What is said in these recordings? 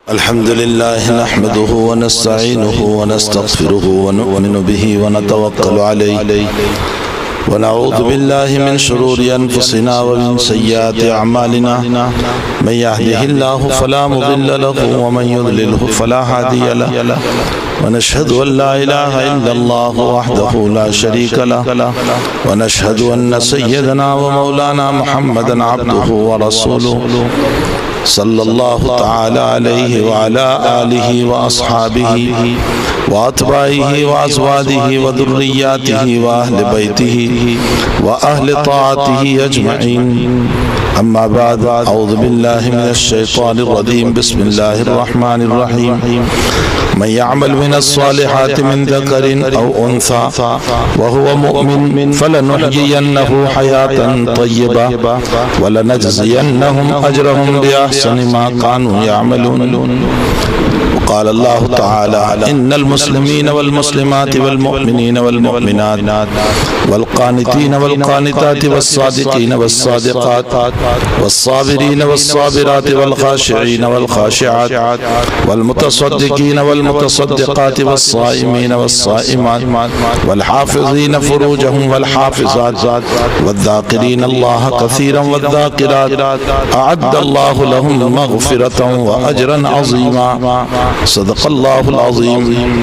الحمد لله نحمده ونستعينه ونستغفره ونؤمن به ونتوكل عليه ونعوذ بالله من شرور أنفسنا ومن سيئات أعمالنا من يهده الله فلا مضل له ومن يضلله فلا هادي له ونشهد أن لا إله إلا الله وحده لا شريك له ونشهد أن سيدنا ومولانا محمدا عبده ورسوله صلى الله تعالى عليه وعلى آله وأصحابه وأتباعه وأزواجه وذرياته وأهل بيته وأهل طاعته أجمعين أما بعد أعوذ بالله من الشيطان الرجيم بسم الله الرحمن الرحيم من يعمل من الصالحات من ذكر أو أنثى وهو مؤمن فلنحيينه حياة طيبة ولنجزينهم أجرهم بأحسن ما كانوا يعملون. قال الله تعالى إن المسلمين والمسلمات والمؤمنين والمؤمنات والقانتين والقانتات والصادقين والصادقات والصابرين والصابرات والخاشعين والخاشعات والمتصدقين والمتصدقات والصائمين والصائمات والحافظين فروجهم والحافظات والذاكرين الله كثيرا والذاكرات أعد الله لهم مغفرة وأجرا عظيما. صدق اللہ العظیم.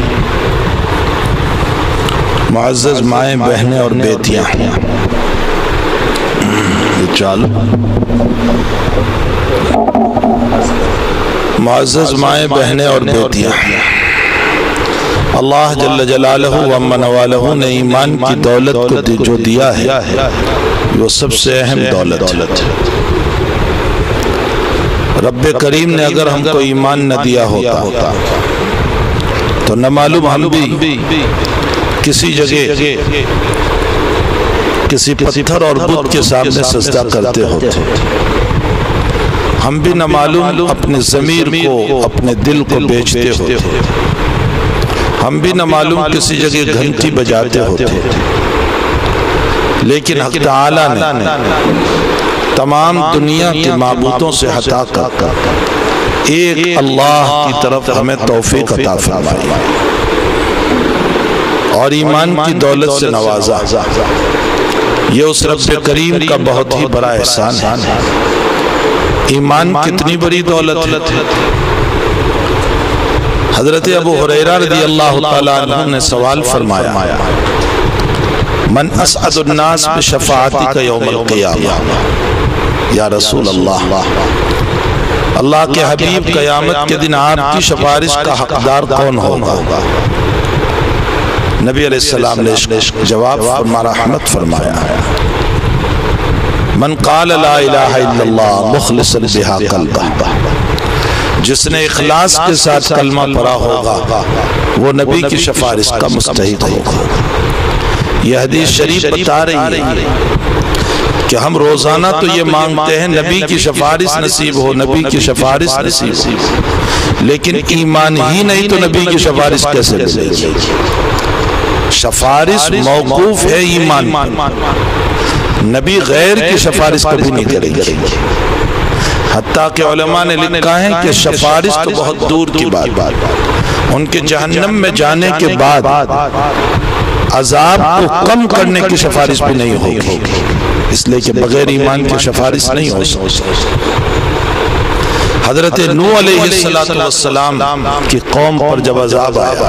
معزز مائیں بہنیں اور بیٹیاں، معزز مائیں بہنیں اور بیٹیاں، اللہ جل جلالہ و من والہ نے ایمان کی دولت کو جو دیا ہے وہ سب سے اہم دولت ہے. رب کریم نے اگر ہم کو ایمان نہ دیا ہوتا تو نہ معلوم ہم بھی کسی جگہ کسی پتھر اور بت کے سامنے سجدہ کرتے ہوتے، ہم بھی نہ معلوم اپنے ضمیر کو اپنے دل کو بیچتے ہوتے، ہم بھی نہ معلوم کسی جگہ گھنٹی بجاتے ہوتے. لیکن حق تعالیٰ نے تمام دنیا کے معبودوں سے ہٹا کر ایک اللہ کی طرف ہمیں توفیق عطا فرمائی اور ایمان کی دولت سے نوازا. یہ اس رب کریم کا بہت ہی بڑا احسان ہے. ایمان کتنی بڑی دولت ہے. حضرت ابو ہریرہ رضی اللہ تعالیٰ عنہ نے سوال فرمایا، من اسعد الناس بشفاعتک یوم القیامہ. یا رسول اللہ، اللہ کے حبیب قیامت کے دن آپ کی سفارش کا حقدار کون ہوگا؟ نبی علیہ السلام نے جواب فرما رحمت فرمایا، من قال لا الہ الا اللہ مخلصا بہا قلبہ. جس نے اخلاص کے ساتھ کلمہ پڑھا ہوگا وہ نبی کی سفارش کا مستحق ہوگا. یہ حدیث شریف بتا رہی ہے کہ ہم روزانہ تو یہ مانگتے ہیں نبی کی سفارش نصیب ہو، نبی کی سفارش نصیب ہو، لیکن ایمان ہی نہیں تو نبی کی سفارش کیسے ملے گی؟ سفارش موقوف ہے ایمان پر. نبی غیر کی سفارش کبھی نہیں کریں گے. حتیٰ کہ علماء نے لکھا ہے کہ سفارش تو بہت دور کی بات، ان کے جہنم میں جانے کے بعد عذاب کو کم کرنے کی سفارش بھی نہیں ہوگی، اس لئے کہ بغیر ایمان کی سفارش نہیں ہو سکتی. حضرت نوح علیہ السلام کی قوم پر جب عذاب آیا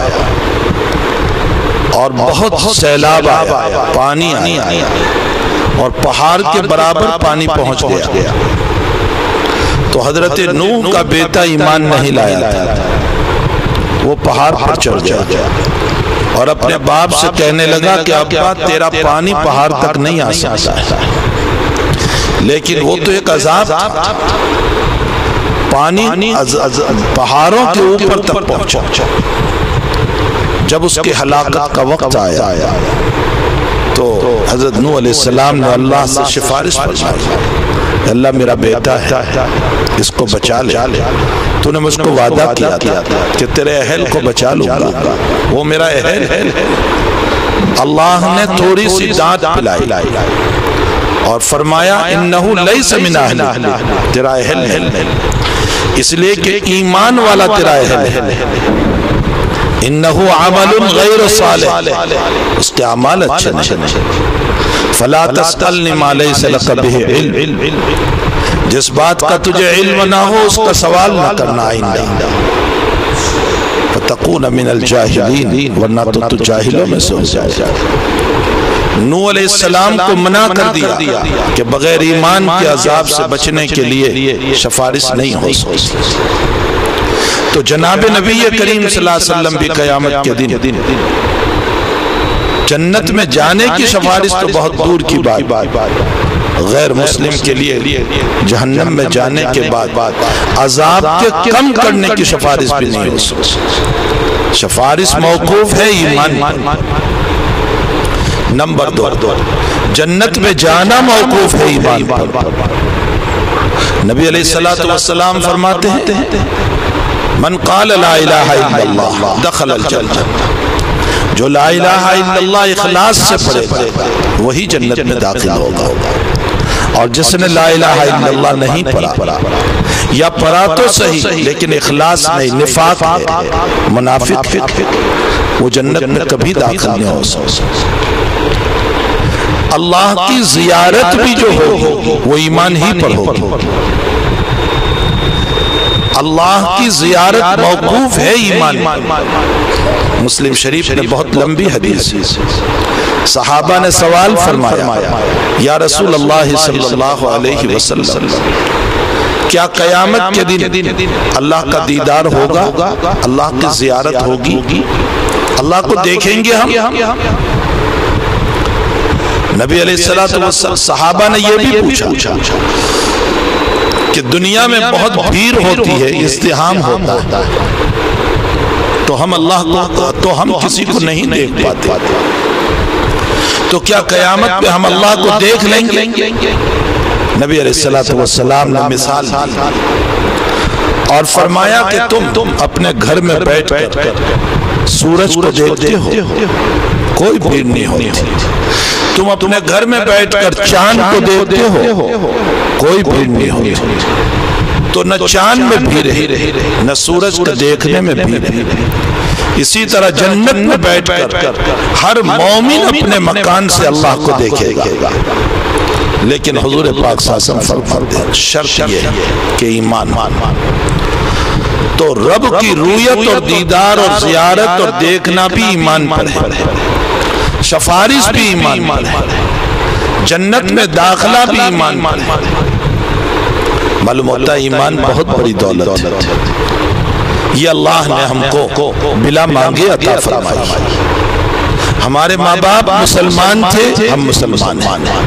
اور بہت سیلاب آیا، پانی آیا اور پہاڑ کے برابر پانی پہنچ گیا، تو حضرت نوح کا بیٹا ایمان نہیں لایا تھا. وہ پہاڑ پر چڑھ گیا اور اپنے باپ سے کہنے لگا کہ ابا تیرا پانی پہاڑ تک نہیں آ سکتا ہے. لیکن وہ تو ایک عذاب تھا، پانی پہاڑوں کے اوپر تک پہنچا. جب اس کے ہلاکت کا وقت آیا تو حضرت نوح علیہ السلام نے اللہ سے سفارش فرمائی، اللہ میرا بیٹا ہے، اس کو بچا لے. تو نے مجھ کو وعدہ کیا تھا کہ تیرے اہل کو بچا لوں گا، وہ میرا اہل ہے. اللہ نے تھوڑی سی دانت پلائی اور فرمایا انہو لیس من اہل، تیرا اہل ہے. اس لیے کہ ایمان والا تیرا اہل ہے، انہو عمل غیر صالح، اس کے اعمال اچھے نہیں، فلا تسألنی ما لیس لک بہ علم، جس بات کا تجھے علم نہ ہو اس کا سوال نہ کرنا آئندہ، فتکون من الجاہلین، ورنہ تو جاہلوں میں سے ہو جائے۔ نوح علیہ السلام کو منع کر دیا کہ بغیر ایمان کے عذاب سے بچنے کے لیے سفارش نہیں ہو سکتی۔ تو جناب نبی کریم صلی اللہ علیہ وسلم بھی قیامت کے دن جنت میں جانے کی سفارش تو بہت دور کی بات، غیر مسلم کے لیے جہنم میں جانے کے بعد عذاب کے کم کرنے کی سفارش بھی نہیں ہو سکتی۔ سفارش موقوف ہے ایمان۔ نمبر 2، جنت میں جانا موقوف ہے ایمان پر۔ نبی علیہ السلام فرماتے ہیں من قال لا الہ الا اللہ دخل الجنہ، جو لا الہ الا اللہ اخلاص سے پڑھے وہی جنت میں داخل ہوگا، اور جس نے لا الہ الا اللہ نہیں پڑھا یا پڑھا تو صحیح لیکن اخلاص نہیں، نفاق ہے، منافق ہے، وہ جنت میں کبھی داخل نہیں ہو سکتا۔ اللہ کی زیارت بھی جو ہوگی وہ ایمان ہی پر ہوگی، اللہ کی زیارت موقوف ہے ایمان۔ مسلم شریف نے بہت لمبی حدیث، صحابہ نے سوال فرمایا یا رسول اللہ صلی اللہ علیہ وسلم، کیا قیامت کے دن اللہ کا دیدار ہوگا، اللہ کی زیارت ہوگی، اللہ کو دیکھیں گے ہم؟ نبی علیہ السلام صحابہ نے یہ بھی پوچھا کہ دنیا میں بہت بھیڑ ہوتی ہے، ازدحام ہوتا ہے، تو ہم اللہ کو تو ہم کسی کو نہیں دیکھ پاتے، تو کیا قیامت میں ہم اللہ کو دیکھ لیں گے؟ نبی علیہ السلام نے مثال دی اور فرمایا کہ تم اپنے گھر میں بیٹھ کر سورج کو دیکھتے ہو، کوئی بھیڑ نہیں ہوتی، تم اپنے گھر میں بیٹھ کر چاند کو دیکھتے ہو، کوئی بھیڑ نہیں ہوتی، تو نہ چاند میں بھیڑ ہے نہ سورج کو دیکھنے میں بھیڑ ہے۔ اسی طرح جنت میں بیٹھ کر ہر مومن اپنے مکان سے اللہ کو دیکھے گا، لیکن حضور پاک صلی اللہ علیہ وسلم فرماتے ہیں شرط یہ ہے کہ ایمان۔ تو رب کی رویت اور دیدار اور زیارت اور دیکھنا بھی ایمان پر ہے، سفارش بھی ایمان پر ہے، جنت میں داخلہ بھی ایمان پر ہے۔ معلوم ہوتا ہے ایمان بہت بڑی دولت ہے، یہ اللہ نے ہم کو بلا مانگے عطا فرمائی۔ ہمارے ماں باپ مسلمان تھے، ہم مسلمان ہیں،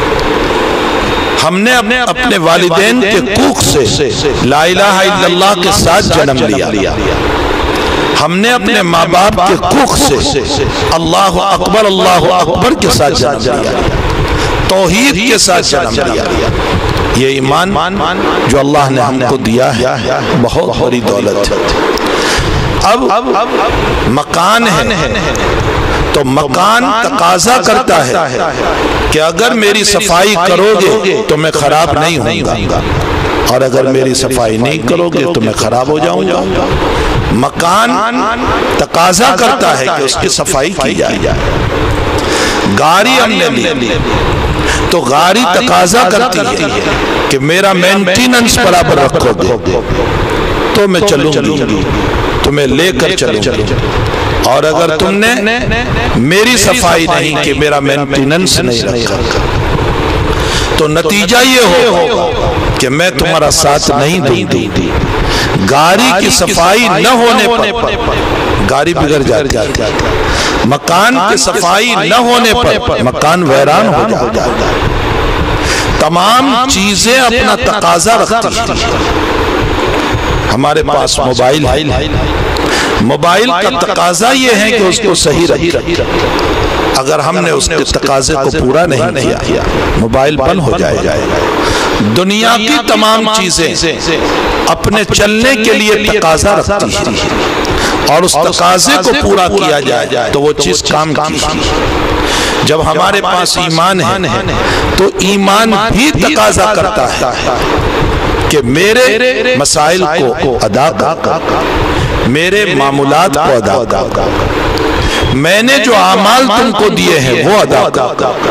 ہم نے اپنے والدین کے کوکھ سے لا الہ الا اللہ کے ساتھ جنم لیا، ہم نے اپنے ماں باپ کے کوکھ سے اللہ اکبر کے ساتھ جنم لیا، توحید کے ساتھ جنم لیا۔ یہ ایمان جو اللہ نے ہم کو دیا ہے بہت بڑی دولت ہے۔ اب مکان ہے تو مکان تقاضا کرتا ہے کہ اگر میری صفائی کرو گے تو میں خراب نہیں ہوں گا، اور اگر میری صفائی نہیں کرو گے تو میں خراب ہو جاؤں گا۔ مکان تقاضا کرتا ہے کہ اس کی صفائی کی جائے۔ گاڑی ہم نے لی تو گاڑی تقاضا کرتی ہے کہ میرا مینٹیننس برابر رکھو گے تو میں چلوں گی، تمہیں لے کر چلوں گی، اور اگر تم نے میری صفائی نہیں کہ میرا مینٹیننس نہیں رکھا تو نتیجہ یہ ہو کہ میں تمہارا ساتھ نہیں دوں گی۔ گاڑی کی صفائی نہ ہونے پر گاڑی بگڑ جاتی ہے، مکان کی صفائی نہ ہونے پر مکان ویران ہو جاتا ہے۔ تمام چیزیں اپنا تقاضا رکھتی ہیں۔ ہمارے پاس موبائل ہے، موبائل کا تقاضا یہ ہے کہ اس کو صحیح رکھیں، اگر ہم نے اس کے تقاضے کو پورا نہیں کیا موبائل بند ہو جائے گا۔ دنیا کی تمام چیزیں اپنے چلنے کے لیے تقاضا رکھتی ہیں، اور اس تقاضے کو پورا کیا جائے تو وہ چیز کام کی۔ جب ہمارے پاس ایمان ہے تو ایمان بھی تقاضا کرتا ہے کہ میرے مسائل کو ادا کر، میرے معاملات کو ادا کر، میں نے جو اعمال تم کو دیے ہیں وہ ادا کر۔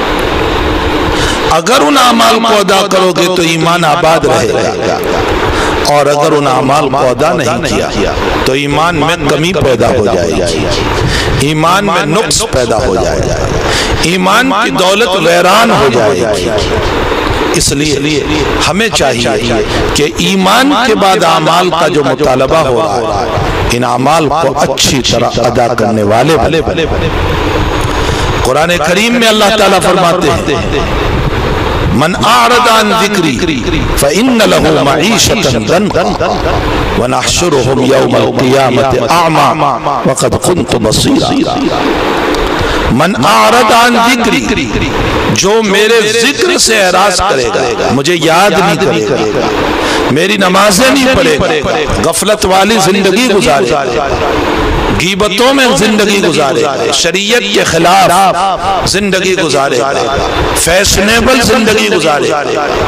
اگر ان اعمال کو ادا کرو گے تو ایمان آباد رہے گا، اور اگر ان اعمال کو ادا نہیں کیا تو ایمان میں کمی پیدا ہو جائے گی، ایمان میں نقص پیدا ہو جائے گا، ایمان کی دولت ویران ہو جائے گی۔ اس لیے ہمیں چاہیے کہ ایمان کے بعد اعمال کا جو مطالبہ ہو رہا ہے، ان اعمال کو اچھی طرح ادا کرنے والے بنے۔ قرآن کریم میں اللہ تعالیٰ فرماتے ہیں من اعرض عن ذکری فإن له معیشة ضنکا ونحشرهم یوم القیامة اعمی وقد كنت بصیرا۔ من اعرض عن ذکری، جو میرے ذکر سے اعراض کرے گا، مجھے یاد نہیں کرے گا، میری نمازیں نہیں پڑھے گا، غفلت والی زندگی گزارے گا، غیبتوں میں زندگی گزارے گا، شریعت کے خلاف زندگی گزارے گا، فیشنیبل زندگی گزارے گا،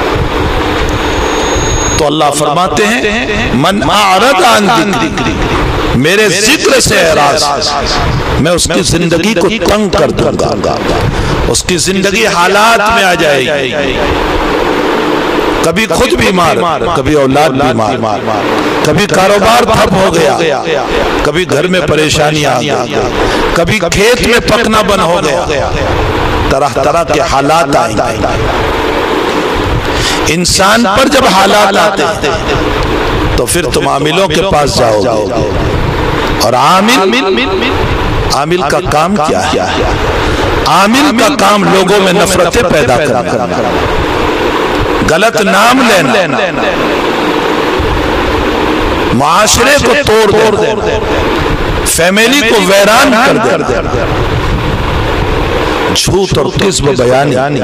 تو اللہ فرماتے ہیں من اعرض عن ذکری، میرے ذکر سے اعراض، میں اس کی زندگی کو تنگ کر دوں گا، اس کی زندگی حالات میں آ جائے گی، کبھی خود بیمار، کبھی اولاد بیمار، کبھی کاروبار ٹھپ ہو گیا، کبھی گھر میں پریشانی آ گئی، کبھی کھیت میں پکنا بند ہو گیا، طرح طرح کے حالات آئیں گے۔ انسان پر جب حالات آتے ہیں تو پھر تم عاملوں کے پاس جاؤ گے، اور عامل کا کام کیا ہے؟ عامل کا کام لوگوں میں نفرتیں پیدا کرنا، غلط نام لینا، معاشرے کو توڑ دینا، فیملی کو ویران کر دینا، جھوٹ اور کذب بیانی۔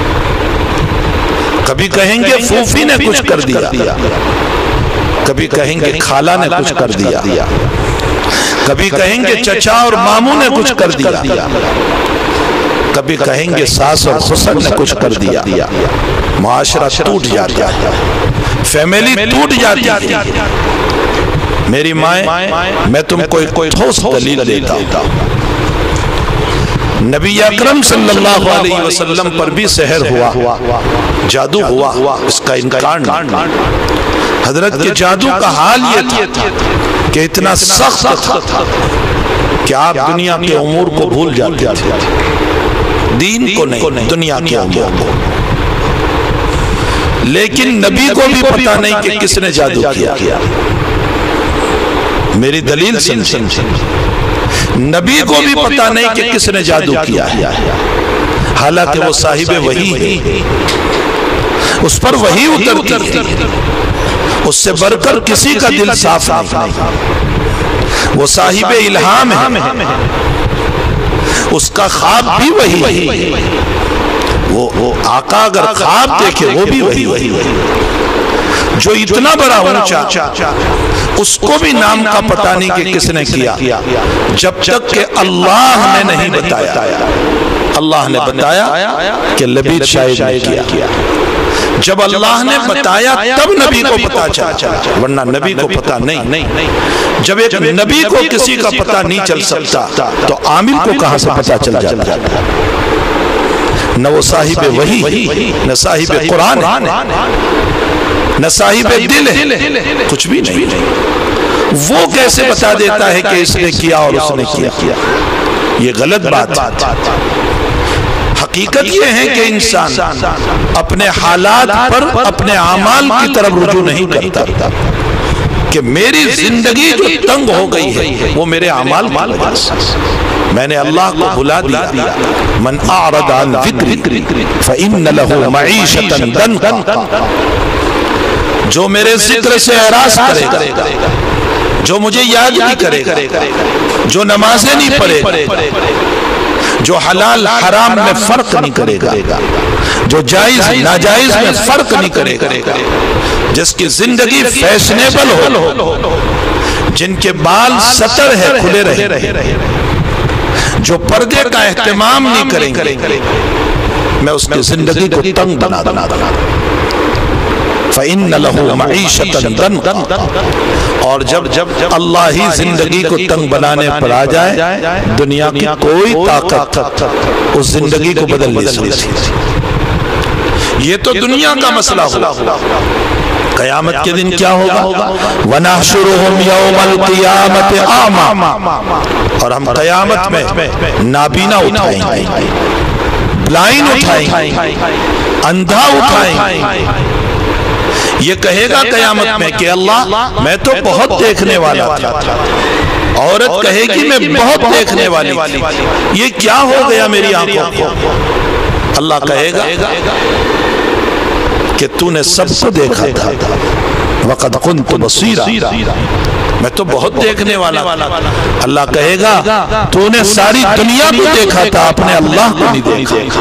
کبھی کہیں گے پھوپھی نے کچھ کر دیا، کبھی کہیں گے خالہ نے کچھ کر دیا، کبھی کہیں گے چچا اور ماموں نے کچھ کر دیا، کبھی کہیں گے ساس اور سسر نے کچھ کر دیا، معاشرہ ٹوٹ جاتا ہے، فیملی ٹوٹ جاتی ہے۔ میری مائیں، میں تم کو ایک ٹھوس دلیل دیتا ہوں، نبی اکرم صلی اللہ علیہ وسلم پر بھی سحر ہوا، جادو ہوا، اس کا انکار نہیں۔ حضرت کے جادو کا حال یہ تھا کہ اتنا سخت تھا کہ آپ دنیا کے امور کو بھول جاتے تھے، دین کو نہیں، دنیا کے امور کو۔ لیکن نبی کو بھی پتہ نہیں کہ کس نے جادو کیا۔ میری دلیل سن، نبی کو بھی پتہ نہیں کہ کس نے جادو کیا ہے، حالانکہ وہ صاحب وحی ہے، اس پر وحی اترتی ہے، اس سے بڑھ کر کسی کا دل صاف نہیں، وہ صاحب الہام ہے، اس کا خواب بھی وہی ہے، وہ آقا اگر خواب دیکھے وہ بھی وہی، جو اتنا بڑا اونچا، اس کو بھی نام کا پتہ نہیں کہ کس نے کیا، جب تک کہ اللہ نے نہیں بتایا۔ اللہ نے بتایا کہ لبید شاہد نے کیا، جب اللہ نے بتایا تب نبی کو پتہ چلا، ورنہ نبی کو پتہ نہیں۔ جب ایک نبی کو کسی کا پتہ نہیں چل سکتا تو عامل کو کہاں سے پتہ چل جاتا؟ نہ وہ صاحب وحی، نہ صاحب قرآن، نہ صاحب دل ہے، کچھ بھی نہیں۔ وہ کیسے بتا دیتا ہے کہ اس نے کیا اور اس نے کیا؟ یہ غلط بات ہے۔ حقیقت یہ ہے کہ انسان اپنے حالات پر اپنے اعمال کی طرف رجوع نہیں کرتا کہ میری زندگی جو تنگ ہو گئی ہے وہ میرے اعمال کی وجہ سے، میں نے اللہ کو بھلا دیا۔ من اعرض عن ذکری فإن له معیشة ضنکا، جو میرے ذکر سے اعراض کرے گا، جو مجھے یاد نہیں کرے گا، جو نمازیں نہیں پڑھے گا، جو حلال حرام میں فرق نہیں کرے گا، جو جائز ناجائز میں فرق نہیں کرے گا، جس کی زندگی فیشنیبل ہو، جن کے بال سطر ہے کھلے رہے، جو پردے کا اہتمام نہیں کریں گے، میں اس کی زندگی کو تنگ بنا دوں۔ فَإِنَّ لَهُ مَعِيشَةً ضَنْكًا، اور جب اللہ ہی زندگی کو تنگ بنانے پر آ جائے، دنیا کی کوئی طاقت اس زندگی کو بدل نہیں سکتی۔ یہ تو دنیا کا مسئلہ ہوگا۔ قیامت کے دن کیا ہوگا؟ وَنَحْشُرُهُمْ يَوْمَ الْقِيَامَةِ أَعْمَى، اور ہم قیامت میں نابینا اٹھائیں گے، بلائنڈ اٹھائیں گے، اندھا اٹھائیں گے۔ یہ کہے گا قیامت میں کہ اللہ میں تو بہت دیکھنے والا تھا، عورت کہے گی میں بہت دیکھنے والی تھی، یہ کیا ہو گیا میری آنکھوں کو؟ اللہ کہے گا کہ تو نے سب کو دیکھا تھا، وَقَدْ كُنْتُ بَصِيرًا، میں تو بہت دیکھنے والا تھا۔ اللہ کہے گا تو نے ساری دنیا کو دیکھا تھا، اپنے اللہ کو نہیں دیکھا۔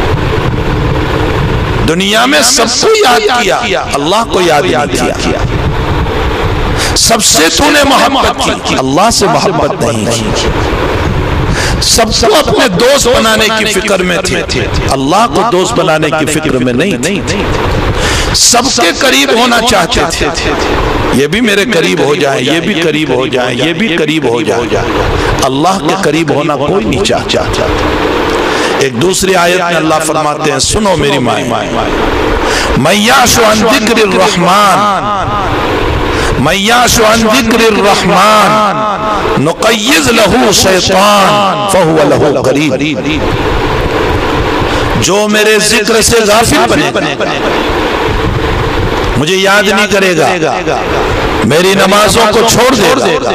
دنیا میں سب کو یاد کیا، اللہ کو یاد نہیں کیا۔ سب سے تو نے محبت کی، اللہ سے محبت نہیں کی۔ سب کو اپنے دوست بنانے کی فکر میں تھے، اللہ کو دوست بنانے کی فکر میں نہیں تھے۔ سب کے قریب ہونا چاہتے تھے، یہ بھی میرے قریب ہو جائیں، یہ بھی قریب ہو جائیں، یہ بھی قریب ہو جائیں، اللہ کے قریب ہونا کوئی نہیں چاہتا۔ ایک دوسری آیت میں اللہ فرماتے ہیں، سنو میری مائیں، مَن یعش عن ذکر الرحمن، مَن یعش عن ذکر الرحمن نقیض لہو شیطان فہو لہو قرین، جو میرے ذکر سے غافل بنے، مجھے یاد نہیں کرے گا، میری نمازوں کو چھوڑ دے گا،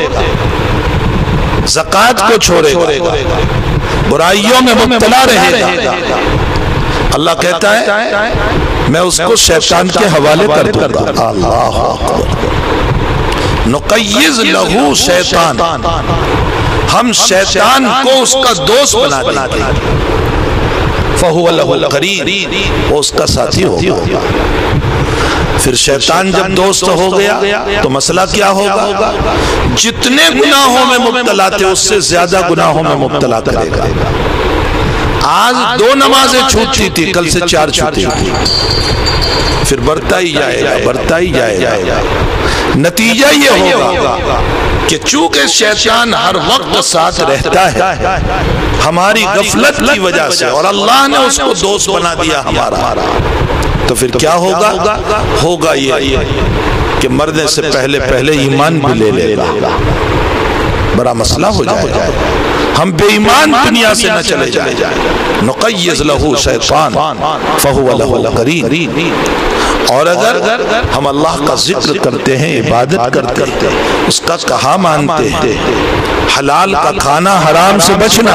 زکوٰۃ کو چھوڑے گا، برائیوں میں مبتلا رہے گا، اللہ کہتا ہے میں اس کو شیطان کے حوالے کر دوں گا۔ اللہ اکبر۔ نقیض لہو شیطان، ہم شیطان کو اس کا دوست بنا دیں گے، فہو لہو قرین، وہ اس کا ساتھی ہوگا۔ پھر شیطان جب دوست ہو گیا تو مسئلہ کیا ہوگا؟ جتنے گناہوں میں مبتلا تھے اس سے زیادہ گناہوں میں مبتلا کرے گا۔ آج 2 نمازیں چھوٹتی تھی، کل سے 4 چھوٹی، پھر بڑھتا ہی جائے گا، بڑھتا ہی جائے گا۔ نتیجہ یہ ہوگا کہ چونکہ شیطان ہر وقت ساتھ رہتا ہے ہماری غفلت کی وجہ سے، اور اللہ نے اس کو دوست بنا دیا ہمارا، تو پھر کیا ہوگا؟ ہوگا یہ کہ مرنے سے پہلے ایمان بھی لے لے گا، بڑا مسئلہ ہو جائے گا، ہم بے ایمان دنیا سے نہ چلے جائیں۔ نقیض لہو شیطان فہو لہو قرین، اور اگر ہم اللہ کا ذکر کرتے ہیں، عبادت کرتے ہیں، اس کا کہا مانتے ہیں، حلال کا کھانا حرام سے بچنا،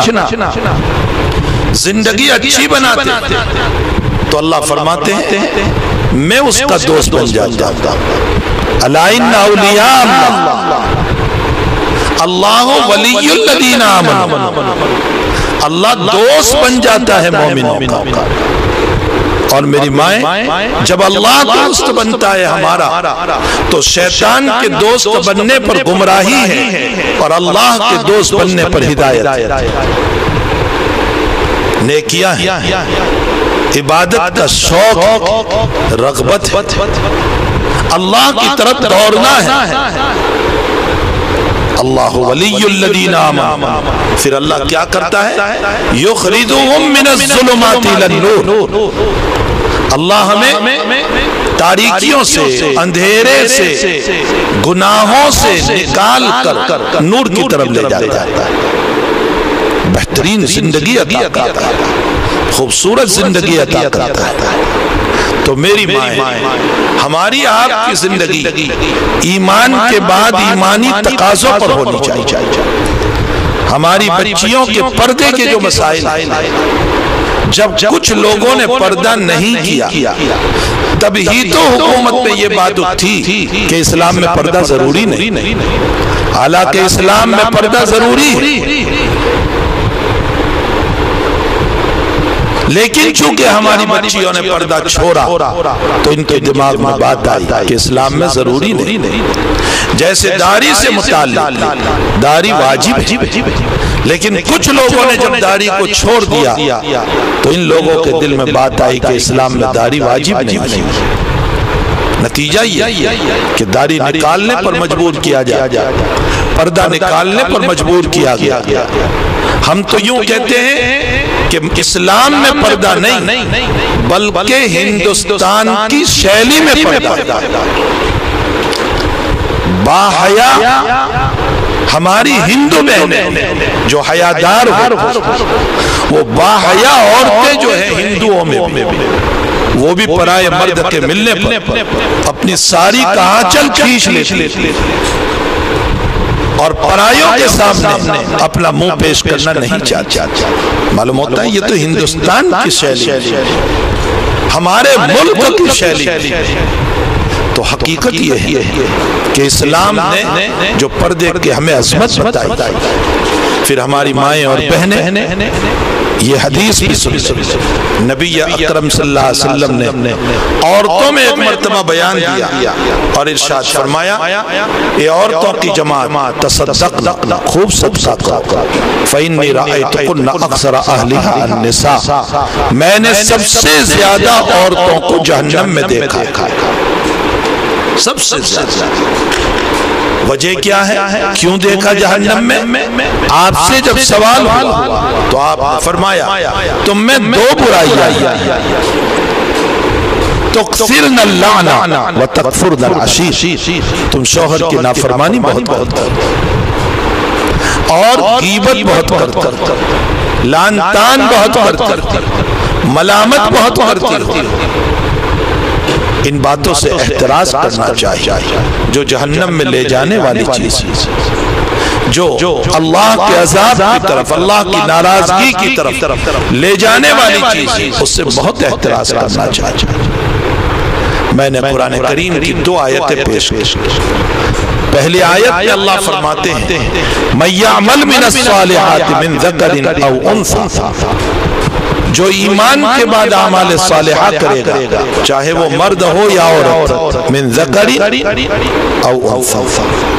زندگی اچھی بناتے ہیں، تو اللہ فرماتے ہیں میں اس کا دوست بن جاتا ہوں۔ الا ان اولیاء اللہ ولی الذین آمنوا، اللہ دوست بن جاتا ہے مومنوں کا۔ اور میری مائیں، جب اللہ دوست بنتا ہے ہمارا تو شیطان کے دوست بننے پر گمراہی ہے، اور اللہ کے دوست بننے پر ہدایت ہے۔ نیکیاں ہیں، عبادت کا شوق، رغبت ہے، اللہ کی طرف دوڑنا ہے۔ اللہ ولی الذین آمنوا، پھر اللہ کیا کرتا ہے؟ یخرجوہم من الظلمات الی النور، اللہ ہمیں تاریکیوں سے، اندھیرے سے، گناہوں سے نکال کر نور کی طرف لے جاتا ہے، بہترین زندگی عطا کرتا ہے، خوبصورت زندگی عطا کرتا ہے۔ تو میری مائیں، ہماری آپ کی زندگی ایمان کے بعد ایمانی تقاضوں پر ہونی چاہیے۔ ہماری بچیوں کے پردے کے جو مسائل ہیں، جب کچھ لوگوں نے پردہ نہیں کیا تب ہی تو حکومت میں یہ بات اٹھی کہ اسلام میں پردہ ضروری نہیں، حالانکہ اسلام میں پردہ ضروری ہے، لیکن چونکہ ہماری بچیوں نے پردہ چھوڑا تو ان کے دماغ میں بات آئی کہ اسلام میں ضروری نہیں۔ جیسے داڑھی سے متعلق داڑھی واجب ہے، لیکن کچھ لوگوں نے جب داڑھی کو چھوڑ دیا تو ان لوگوں کے دل میں بات آئی کہ اسلام میں داڑھی واجب نہیں۔ نتیجہ یہ کہ داڑھی نکالنے پر مجبور کیا جائے، پردہ نکالنے پر مجبور کیا گیا۔ ہم تو یوں کہتے ہیں کہ اسلام میں پردہ نہیں بلکہ ہندوستان کی شیلی میں پردہ۔ باحیا ہماری ہندو بہنیں جو حیادار ہو، وہ باحیا عورتیں جو ہیں ہندوؤں میں بھی، وہ بھی پرائے مرد کے ملنے پر اپنی ساری کا آنچل کھینچ لیتی اور پرائیوں کے سامنے اپنا منہ پیش کرنا نہیں چاہتا۔ معلوم ہوتا ہے یہ تو ہندوستان کی شیلی، ہمارے ملک کی شیلی۔ تو حقیقت یہ ہے کہ اسلام نے جو پردے کے ہمیں عظمت بتائی، پھر ہماری مائیں اور بہنیں یہ حدیث بھی سنی۔ نبی اکرم صلی اللہ علیہ وسلم نے عورتوں میں ایک مرتبہ بیان دیا اور ارشاد فرمایا، اے عورتوں کی جماعت تصدقنا، خوب صدقہ کرو، فإنی رأیتکن اکثر اہلہا النساء، میں نے سب سے زیادہ عورتوں کو جہنم میں دیکھا، سب سے زیادہ۔ وجہ کیا ہے؟ کیوں دیکھا جہنم میں؟ آپ سے جب سوال ہوا تو آپ نے فرمایا تم میں دو برائیاں، تکثرن اللعنہ وتکفرن العشیر، تم شوہر کی نافرمانی بہت کرتے اور غیبت بہت کرتے، لعن طعن بہت کرتے، ملامت بہت کرتے۔ ان باتوں سے احتراز کرنا چاہیے جو جہنم میں لے جانے والی چیز، جو اللہ کے عذاب کی طرف، اللہ کی ناراضگی کی طرف لے جانے والی چیز، اس سے بہت احتراز کرنا چاہیے۔ میں نے قرآن کریم کی دو آیتیں پیش کی۔ پہلی آیت میں اللہ فرماتے ہیں مَن یعمل من الصالحات من ذکر او انثی، جو ایمان کے بعد اعمال صالحہ کرے گا چاہے وہ مرد ہو یا عورت، من ذکر او انثی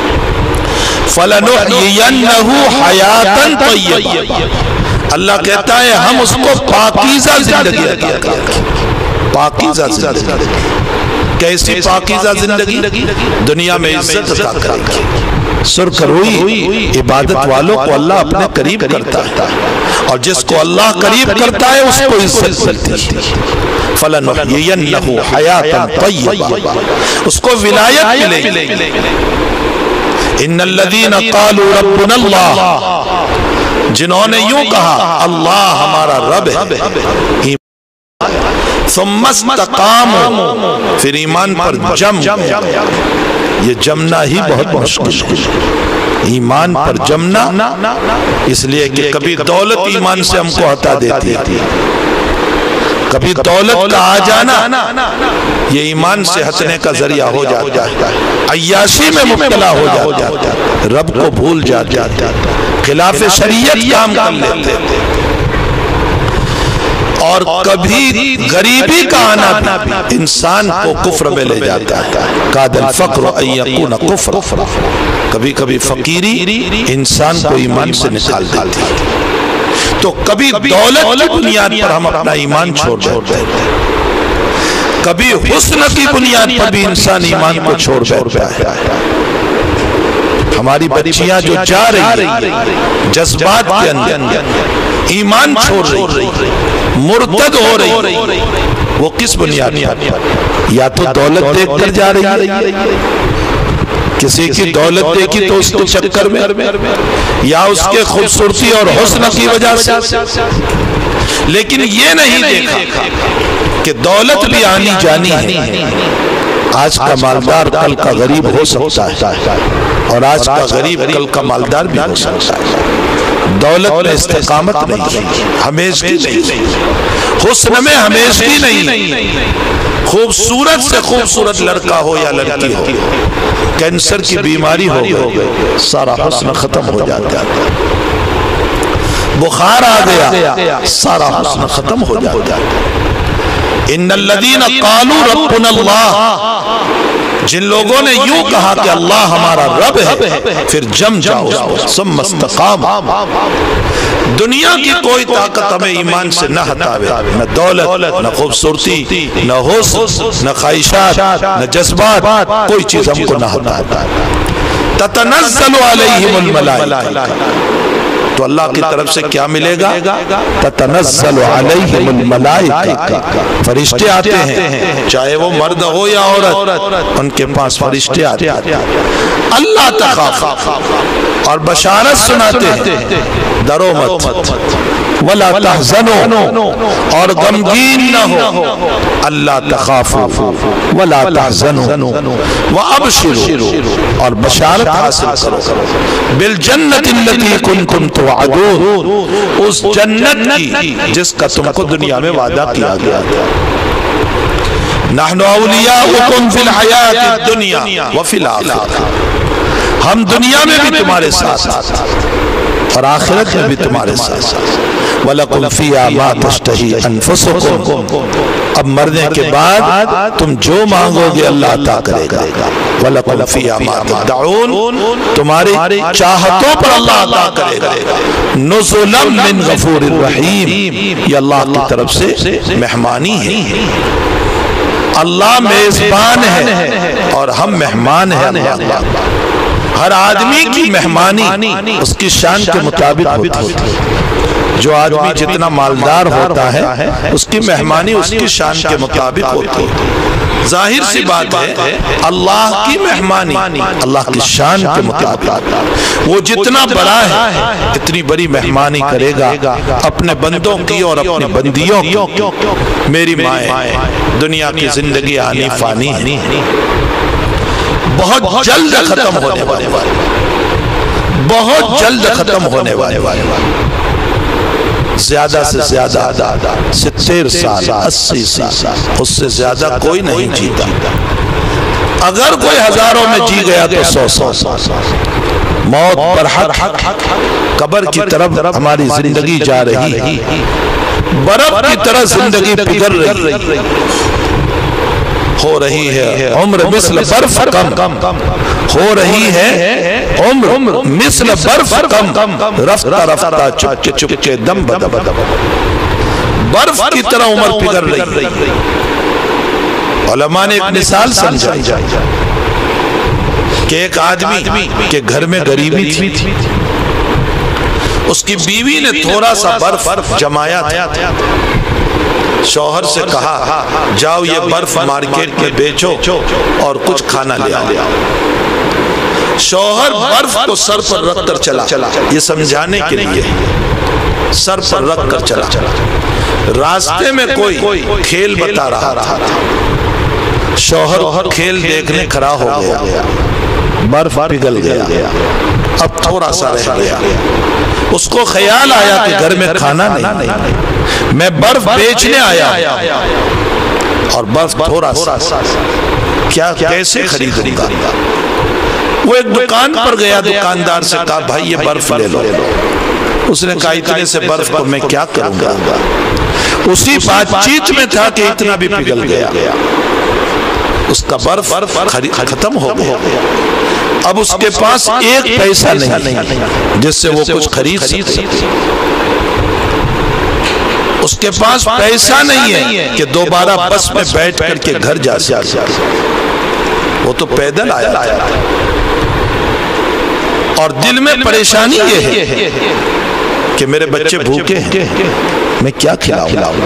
فَلَنُحْيِيَنَّهُ حَيَاتًا طَيِّبَةً، اللہ کہتا ہے ہم اس کو پاکیزہ زندگی عطا کریں گے۔ پاکیزہ زندگی، کیسی پاکیزہ زندگی؟ دنیا میں عزت عطا کریں گے۔ سرخ روئی عبادت والوں کو اللہ اپنے قریب کرتا ہے، اور جس کو اللہ قریب کرتا ہے اس کو عزت ملتی ہے۔ فَلَنُحْيِيَنَّهُ حَيَاتًا طَيِّبَةً، اس کو ولایت ملے گی۔ ان الذین قالوا ربنا اللہ، جنہوں نے یوں کہا اللہ ہمارا رب ہے، ثم استقاموا، پھر ایمان پر جم گئے۔ یہ جمنا ہی بہت مشکل ہے، ایمان پر جمنا، اس لیے کہ کبھی دولت ایمان سے ہم کو ہٹا دیتی ہے، کبھی دولت کا آ جانا یہ ایمان سے ہٹنے کا ذریعہ ہو جاتا ہے، عیاشی میں مبتلا ہو جاتا ہے، رب کو بھول جاتا ہے، خلاف شریعت کام کر لیتے ہیں، اور کبھی غریبی کا آنا بھی انسان کو کفر میں لے جاتا ہے۔ کاد الفقر ان یکون کفر، کبھی کبھی فقیری انسان کو ایمان سے نکال دیتی ہے۔ تو کبھی دولت کی بنیاد پر ہم اپنا ایمان چھوڑ دیتے ہیں، کبھی حسن کی بنیاد پر بھی انسان ایمان کو چھوڑ دیتا ہے۔ ہماری بچیاں جو جا رہی ہیں جذبات کے اندر، ایمان چھوڑ رہی، مرتد ہو رہی، وہ کس بنیاد پر؟ یا تو دولت دیکھ کر جا رہی ہے، کسی کی دولت دیکھی تو اس کے چکر میں، یا اس کے خوبصورتی اور حسن کی وجہ سے، لیکن یہ نہیں دیکھا کہ دولت بھی آنی جانی ہے۔ آج کا مالدار کل کا غریب ہو سکتا ہے، اور آج کا غریب کل کا مالدار بھی ہو سکتا ہے۔ دولت میں استقامت نہیں، ہمیشگی نہیں، حسن میں ہمیشگی نہیں۔ خوبصورت سے خوبصورت لڑکا ہو یا لڑکی ہو، کینسر کی بیماری ہو گئی، سارا حسن ختم ہو جاتا ہے، بخار آ گیا، سارا حسن ختم ہو جاتا ہے۔ ان الذین قالوا ربنا اللہ، جن لوگوں نے یوں کہا کہ اللہ ہمارا رب ہے پھر جم جاؤ ثم استقاموا، دنیا کی کوئی طاقت ہمیں ایمان سے نہ ہٹاوے، نہ دولت، نہ خوبصورتی، نہ حسن، نہ خواہشات، نہ جذبات، کوئی چیز ہم کو نہ ہٹاوے۔ تتنزل علیہم الملائکہ، تو اللہ کی طرف سے کیا ملے گا؟ تتنزل علیہم الملائکہ، فرشتے آتے ہیں، چاہے وہ مرد ہو یا عورت، ان کے پاس فرشتے آتے ہیں۔ اللہ تخافوا، اور بشارت سناتے ہیں، ڈرو مت، ولا تحزنوا، اور غمگین نہ ہو، اللہ تخافوا ولا تحزنوا وابشروا، اور بشارت حاصل کرو بالجنت التي كنتم توعدون، اس جنت کی جس کا تم کو دنیا میں وعدہ کیا گیا تھا۔ نحن اولیاؤکم فی الحیات الدنیا وفی الآخرہ، ہم دنیا میں بھی تمہارے ساتھ اور آخرت میں بھی تمہارے ساتھ۔ وَلَكُمْ فِيهَا مَا تَشْتَهِي أَنفُسُكُمْ، اب مرنے کے بعد تم جو مانگو گے اللہ عطا کرے گا۔ وَلَكُمْ فِيهَا مَا تَدَّعُونَ، تمہاری چاہتوں پر اللہ عطا کرے گا۔ نُزُلًا مِّن غَفُورٍ رَحِيمٍ، یہ اللہ کی طرف سے مہمانی ہے۔ اللہ میزبان ہے اور ہم مہمان ہیں اللہ۔ ہر آدمی کی مہمانی اس کی شان کے مطابق ہوتی ہے۔ جو آدمی جتنا مالدار ہوتا ہے اس کی مہمانی اس کی شان کے مطابق ہوتی ہے۔ ظاہر سی بات ہے اللہ کی مہمانی اللہ کی شان کے مطابق، وہ جتنا بڑا ہے اتنی بڑی مہمانی کرے گا اپنے بندوں کی اور اپنی بندیوں کی۔ میری مائیں، دنیا کی زندگی آنی فانی ہے، بہت جلد ختم ہونے والے، بہت جلد ختم ہونے والے، زیادہ سے زیادہ 70 سال 80 سال، اس سے زیادہ کوئی نہیں جیتا۔ اگر کوئی ہزاروں میں جی گیا تو 100 سال۔ موت پر حق، قبر کی طرف ہماری زندگی جا رہی ہے، برف کی طرح زندگی پگھل رہی ہو رہی ہے، عمر مثل برف کم ہو رہی ہے، عمر مثل برف کم، رفتہ رفتہ چپکے چپکے دم بدم، برف کی طرح عمر پگھل رہی۔ علماء نے ایک مثال سمجھائی کہ ایک آدمی کے گھر میں غریبی تھی، اس کی بیوی نے تھوڑا سا برف جمایا تھا، شوہر سے کہا جاؤ یہ برف مارکیٹ میں بیچو اور کچھ کھانا لے آؤ۔ شوہر برف کو سر پر رکھ کر چلا، یہ سمجھانے کے لیے سر پر رکھ کر چلا۔ راستے میں کوئی کھیل بتا رہا تھا، شوہر کھیل دیکھنے کھڑا ہو گیا، برف پگھل گیا، اب تھوڑا سا رہ گیا۔ اس کو خیال آیا کہ گھر میں کھانا نہیں، میں برف بیچنے آیا اور برف تھوڑا سا، کیسے خریدوں گا؟ وہ ایک دکان پر گیا، دکاندار سے کہا بھائی یہ برف لے لو۔ اس نے کہا اتنے سے برف کو میں کیا کروں گا؟ اسی بات چیت میں تھا کہ اتنا بھی پگھل گیا، اس کا برف ختم ہو گیا۔ اب اس کے پاس ایک پیسہ نہیں جس سے وہ کچھ خرید سکتے، اس کے پاس پیسہ نہیں ہے کہ دوبارہ بس میں بیٹھ کر کے گھر جا سکے، وہ تو پیدل آیا اور دل میں پریشانی یہ ہے کہ میرے بچے بھوکے ہیں، میں کیا کھلاؤں؟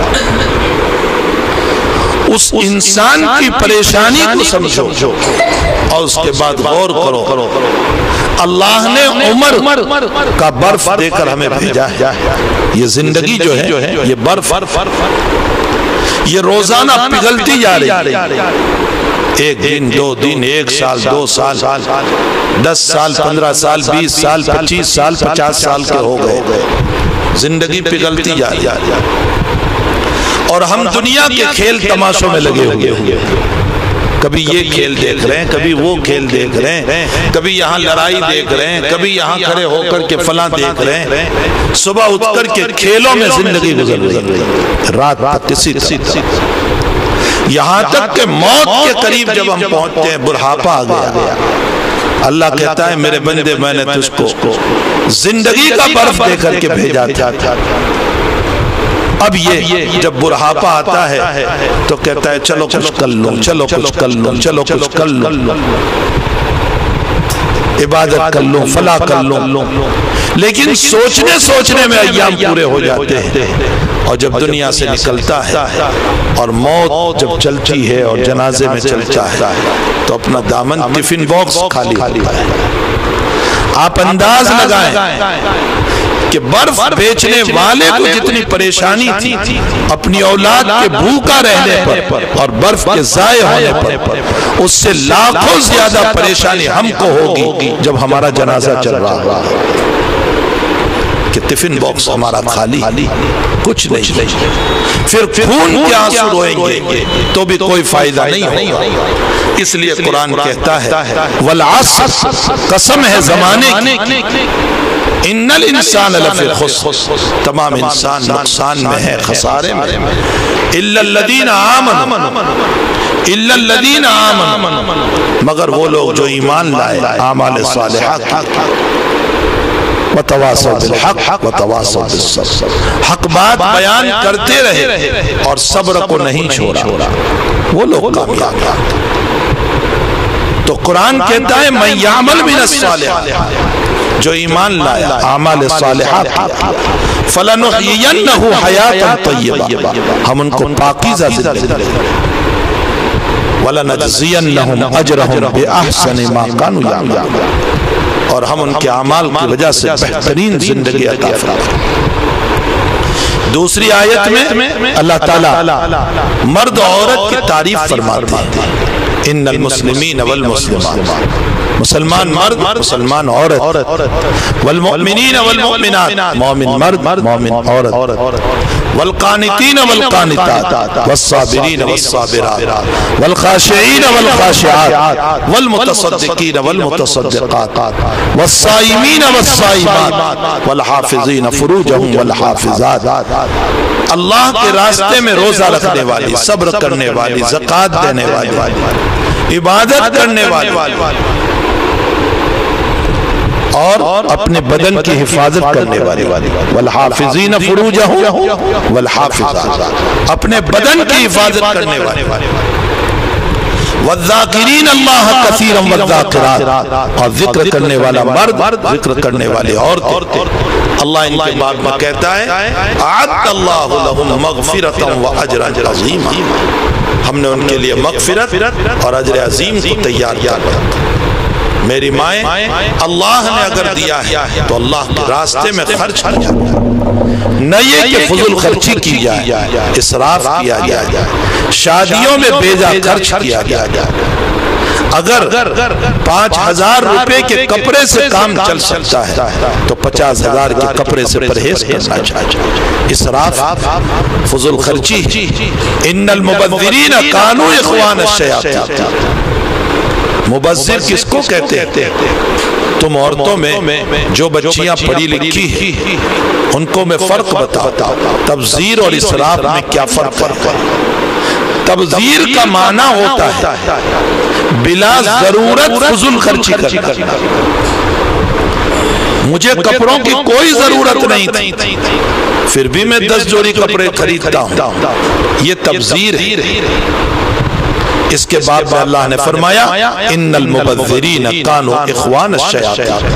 اس انسان کی پریشانی کو سمجھو اور اس کے بعد غور کرو، اللہ نے عمر کا برف دے کر ہمیں بھیجا ہے۔ یہ زندگی جو ہے یہ برف، یہ روزانہ پگھلتی جا رہی ہے، ایک دن 2 دن 1 سال 2 سال 10 سال 15 سال 20 سال 25 سال 50 سال کے ہو گئے، زندگی پگھلتی جا رہی ہے اور ہم دنیا کے کھیل تماشوں میں لگے ہوئے، کبھی یہ کھیل دیکھ رہے ہیں، کبھی وہ کھیل دیکھ رہے ہیں، کبھی یہاں لڑائی دیکھ رہے ہیں، کبھی یہاں کھڑے ہو کر کے فلاں دیکھ رہے ہیں، صبح اٹھ کر کے کھیلوں میں زندگی گزر رہی ہے، رات تک کسی طرح۔ یہاں تک کہ موت کے قریب جب ہم پہنچتے ہیں، بڑھاپا آ گیا، اللہ کہتا ہے میرے بندے میں نے تجھ کو زندگی کا برف دے کر کے بھیجا تھا، اب یہ جب بڑھاپا آتا ہے تو کہتا ہے چلو کچھ کر لوں، چلو کچھ کر لوں، چلو کچھ کر لوں، عبادت کر لوں، فلاح کر لوں، لیکن سوچنے میں ایام پورے ہو جاتے ہیں، اور جب دنیا سے نکلتا ہے اور موت جب چلتی ہے اور جنازے میں چلتا ہے تو اپنا دامن ٹفن باکس خالی ہوتا ہے۔ آپ انداز لگائیں کہ برف بیچنے والے کو جتنی پریشانی تھی اپنی اولاد کے بھوکا رہنے پر اور برف کے ضائع ہونے پر، اس سے لاکھوں زیادہ پریشانی ہم کو ہوگی جب ہمارا جنازہ چل رہا ہوگا کہ ٹفن باکس ہمارا خالی، کچھ نہیں، پھر خون کے آنسو روئیں گے تو بھی کوئی فائدہ نہیں ہوگا۔ اس لیے قرآن کہتا ہے والعصر، قسم ہے زمانے کی، ان الانسان لفی خسر، تمام انسان نقصان میں ہے، خسارے میں، الا الذین آمنوا، الا الذین آمنوا، مگر وہ لوگ جو ایمان لائے، اعمال صالحات، وتواصوا بالحق وتواصوا بالصبر، حق بات بیان کرتے رہے اور صبر کو نہیں چھوڑا، وہ لوگ کامیاب ہیں۔ تو قرآن کہتا ہے من یعمل من الصالحات، جو ایمان لایا، اعمال صالحات، فلنحیینہ حیاتا طیبہ، ہم ان کو پاکیزہ زندگی دیں گے، ولنجزینہم اجرہم بأحسن ما کانوا یعملون، اور ہم ان کے اعمال کی وجہ سے بہترین زندگی عطا فرمائیں۔ دوسری آیت میں اللہ تعالیٰ مرد و عورت کی تعریف فرماتے ہیں، ان المسلمین والمسلمات، مسلمان مرد، مسلمان عورت، والمؤمنین والمؤمنات، مومن مرد، مومن عورت، والقانتین والقانتات، والصابرین والصابرات، والخاشعین والخاشعات، والمتصدقین والمتصدقات، والصائمین والصائمات، والحافظین فروجہم والحافظات، اللہ کے راستے میں روزہ رکھنے والی، صبر کرنے والی، زکوٰۃ دینے والی، عبادت کرنے والی، اور اپنے بدن کی حفاظت کرنے والی، والحافظین فروجہم والحافظات، اپنے بدن کی حفاظت کرنے والی، والذاکرین اللہ کثیرا والذاکرات، اور ذکر کرنے والا مرد، ذکر کرنے والی عورتیں۔ اللہ ان کے بارے میں کہتا ہے اعد اللہ لہم مغفرۃ واجرا عظیما، ہم نے ان کے لیے مغفرت اور اجر عظیم کو تیار کیا۔ میری مائیں، اللہ نے اگر دیا ہے تو اللہ کے راستے میں خرچ کیا، نہ یہ کہ فضول خرچی کی جائے، اسراف کیا جائے، شادیوں میں بیجا خرچ کیا جائے۔ اگر 5,000 روپے کے کپڑے سے کام چل سکتا ہے تو 50,000 کے کپڑے سے پرہیز کرنا چاہیے۔ اسراف، فضول خرچی، ان المبذرین کانوا اخوان الشیاطین، مبذر کس کو کہتے ہیں؟ تم عورتوں میں جو بچیاں پڑھی لکھی ہیں ان کو میں فرق بتاتا، تبذیر اور اسراف میں کیا فرق ہے۔ تبذیر کا معنی ہوتا ہے بلا ضرورت فضول خرچی کرنا، مجھے کپڑوں کی کوئی ضرورت نہیں تھی پھر بھی میں 10 جوڑی کپڑے خریدتا ہوں، یہ تبذیر ہے۔ اس کے بعد اللہ نے فرمایا ان المبذرین کانوا اخوان الشیاطین،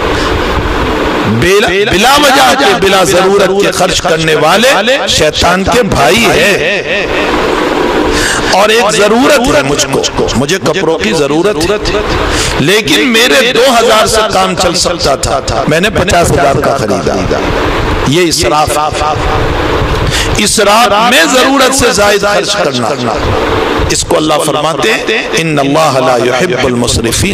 بلا وجہ کے، بلا ضرورت کے خرچ کرنے والے شیطان کے بھائی ہیں۔ اور ایک ضرورت ہے مجھ کو، مجھے کپڑوں کی ضرورت ہے، لیکن میرے 2,000 سے کام چل سکتا تھا، میں نے 50,000 کا خریدا، یہ اسراف۔ اسراف میں ضرورت سے زائد خرچ کرنا، اس کو اللہ فرماتے ہیں ان اللہ لا يحب المسرفین،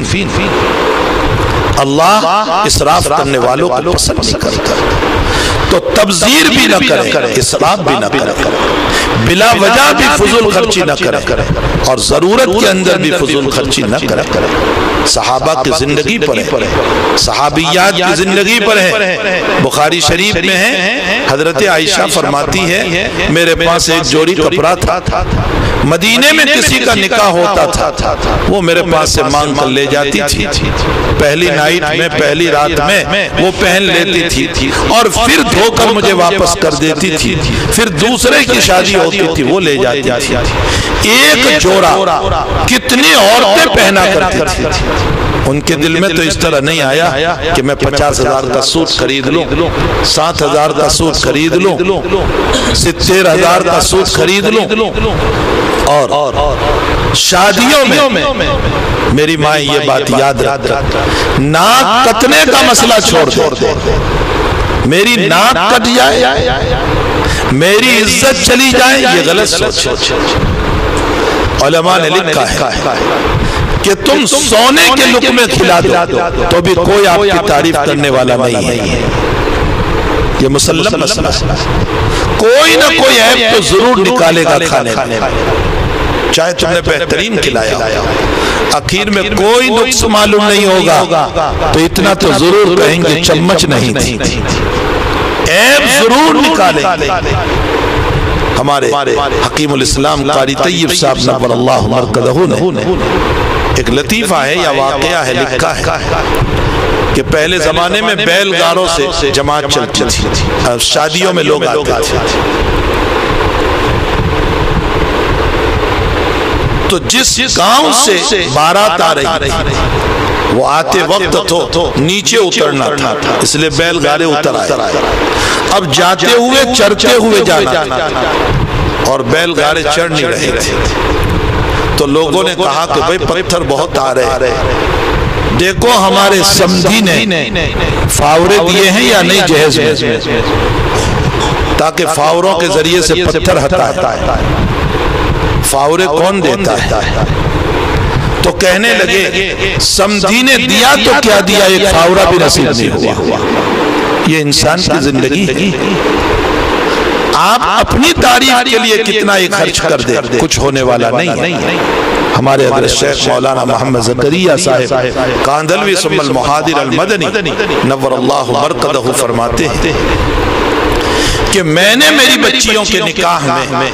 اللہ اسراف کرنے والوں کو پسند نہیں کرتا۔ تو تبذیر بھی نہ کرے، اسراف بھی نہ کرے، بلا وجہ بھی فضول خرچی نہ کرے، اور ضرورت کے اندر بھی فضول خرچی نہ کرے۔ صحابہ کی زندگی پر ہے، صحابیات کی زندگی پر ہے، بخاری شریف میں ہے، حضرت عائشہ فرماتی ہے میرے پاس ایک جوڑی کپڑا تھا، مدینے میں کسی کا نکاح ہوتا تھا وہ میرے پاس سے مانگ کر لے جاتی تھی، پہلی نائٹ میں پہلی رات میں وہ پہن لیتی تھی اور پھر دھو کر مجھے واپس کر دیتی تھی، پھر دوسرے کی شادی ہوتی تھی وہ لے جاتی تھی۔ ایک جوڑا کتنی عورتیں پہنا کرتی تھی، ان کے دل میں تو اس طرح نہیں آیا کہ میں 50,000 کا سوٹ خرید لوں، 7,000 کا سوٹ خرید لوں، 70,000 کا سوٹ خرید لوں۔ اور شادیوں میں میری ماں یہ بات یاد رکھ، ناک کٹنے کا مسئلہ چھوڑ دے، میری ناک کٹ جائے، میری عزت چلی جائے، یہ غلط سوچ۔ علماء نے لکھا ہے کہ تم سونے کے لقمے کھلا دو تو بھی کوئی آپ کی تعریف کرنے والا نہیں ہے، یہ مسلم مسئلہ، کوئی نہ کوئی عیب تو ضرور نکالے گا کھانے میں، چاہے تم نے بہترین کھلایا ہو، آخر میں کوئی نقص معلوم نہیں ہوگا تو اتنا تو ضرور کہیں گے چمچ نہیں تھی، عیب ضرور نکالے۔ ہمارے حکیم الاسلام قاری طیب صاحب نور اللہ مرکزہ نے ایک لطیفہ ہے یا واقعہ ہے لکھا ہے کہ پہلے زمانے میں بیل گاروں سے جماعت چلتی تھی، شادیوں میں لوگ آتے تھے، تو جس گاؤں سے بارات آ رہی وہ آتے وقت تو نیچے اترنا تھا، اس لئے بیل گارے اتر آئے، اب جاتے ہوئے چڑھتے ہوئے جانا اور بیل گارے چڑھ نہیں رہے تھے، تو لوگوں نے کہا کہ بھئی پتھر بہت آ رہے، دیکھو ہمارے سمدھی نے فاورے دیے ہیں یا نہیں جہیز میں، تاکہ فاوروں کے ذریعے سے پتھر ہٹاتا ہے، فاورے کون دیتا ہے؟ تو کہنے لگے سمدھی نے دیا تو کیا دیا، ایک فاورہ بھی نصیب نہیں ہوا۔ یہ انسان کی زندگی ہے، آپ اپنی تعریف کے لیے کتنا ہی خرچ کر دیں کچھ ہونے والا نہیں ہے۔ ہمارے حضرت شیخ مولانا محمد زکریا صاحب کاندھلوی ثم المحاضر المدنی نور اللہ مرکزہ فرماتے ہیں کہ میں نے میری بچیوں کے نکاح میں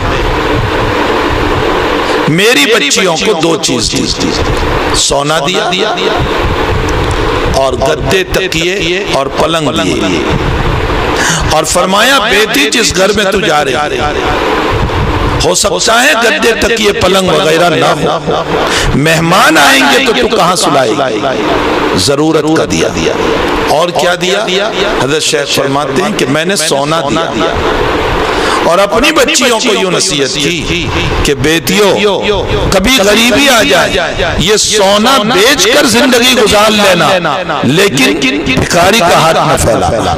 میری بچیوں کو دو چیز دی، سونا دیا اور گدے تکیے اور پلنگ دیے، اور فرمایا بیٹی جس گھر میں تو جا رہی ہو سکتا ہے گدے تکیے پلنگ وغیرہ نہ ہو، مہمان آئیں گے تو کہاں سلائے گی، ضرورت کا دیا۔ اور کیا دیا؟ حضرت شیخ فرماتے ہیں کہ میں نے سونا دیا اور اپنی بچیوں کو یوں نصیحت کی کہ بیٹیوں کبھی غریبی آ جائے یہ سونا بیچ کر زندگی گزار لینا، لیکن بھکاری کا ہاتھ نہ پھیلانا،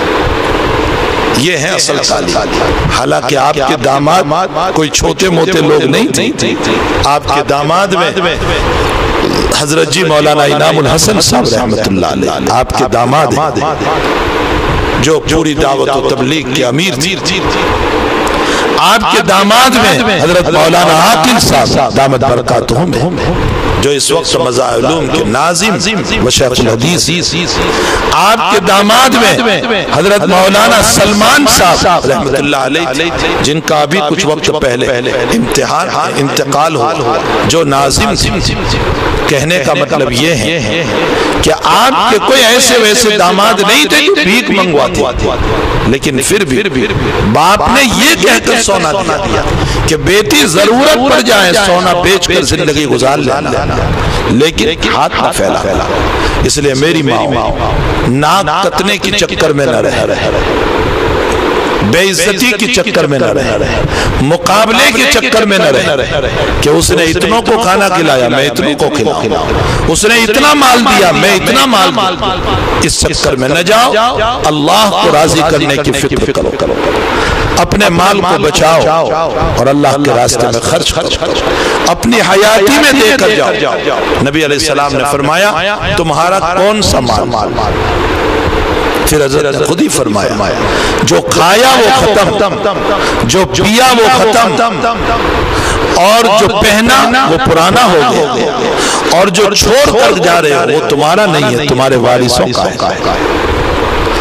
یہ ہے اصل تعلیم۔ حالانکہ آپ کے داماد کوئی چھوٹے موٹے لوگ نہیں تھے، آپ کے داماد میں حضرت جی مولانا انعام الحسن صاحب رحمت اللہ علیہ آپ کے داماد ہیں جو پوری دعوت و تبلیغ کے امیر تھی، آپ کے داماد میں حضرت مولانا عاقل صاحب دامت برکاتہم جو اس وقت مذاہب علوم کے ناظم و شیخ الحدیث، آپ کے داماد میں حضرت مولانا سلمان صاحب رحمت اللہ علیہ جن کا ابھی کچھ وقت پہلے انتقال ہوا، جو ناظم تھی۔ کہنے کا مطلب یہ ہے کہ آپ کے کوئی ایسے ویسے داماد نہیں تھے جو بھیک منگواتے، لیکن پھر بھی باپ نے یہ کہہ کر سونا دیا کہ بیٹی ضرورت پڑ جائے سونا بیچ کر زندگی گزار لینا، لیکن ہاتھ نہ پھیلا۔ اس لئے میری ماں ناک کتنے کی چکر میں نہ رہے، بے عزتی کی چکر میں نہ رہے، مقابلے کی چکر میں نہ رہے کہ اس نے اتنوں کو کھانا کھلایا میں اتنوں کو کھلاؤں، اس نے اتنا مال دیا میں اتنا مال دیا، اس چکر میں نہ جاؤ، اللہ کو راضی کرنے کی فکر کرو، اپنے مال کو بچاؤ اور اللہ کے راستے میں خرچ کرو، اپنی حیاتی میں دے کر جاؤ۔ نبی علیہ السلام نے فرمایا تمہارا کون سا مال؟ پھر حضرت نے خود ہی فرمایا جو کھایا وہ ختم، جو پیا وہ ختم، اور جو پہنا وہ پرانا ہو گیا، اور جو چھوڑ کر جا رہے ہو وہ تمہارا نہیں ہے، تمہارے وارثوں کا ہے۔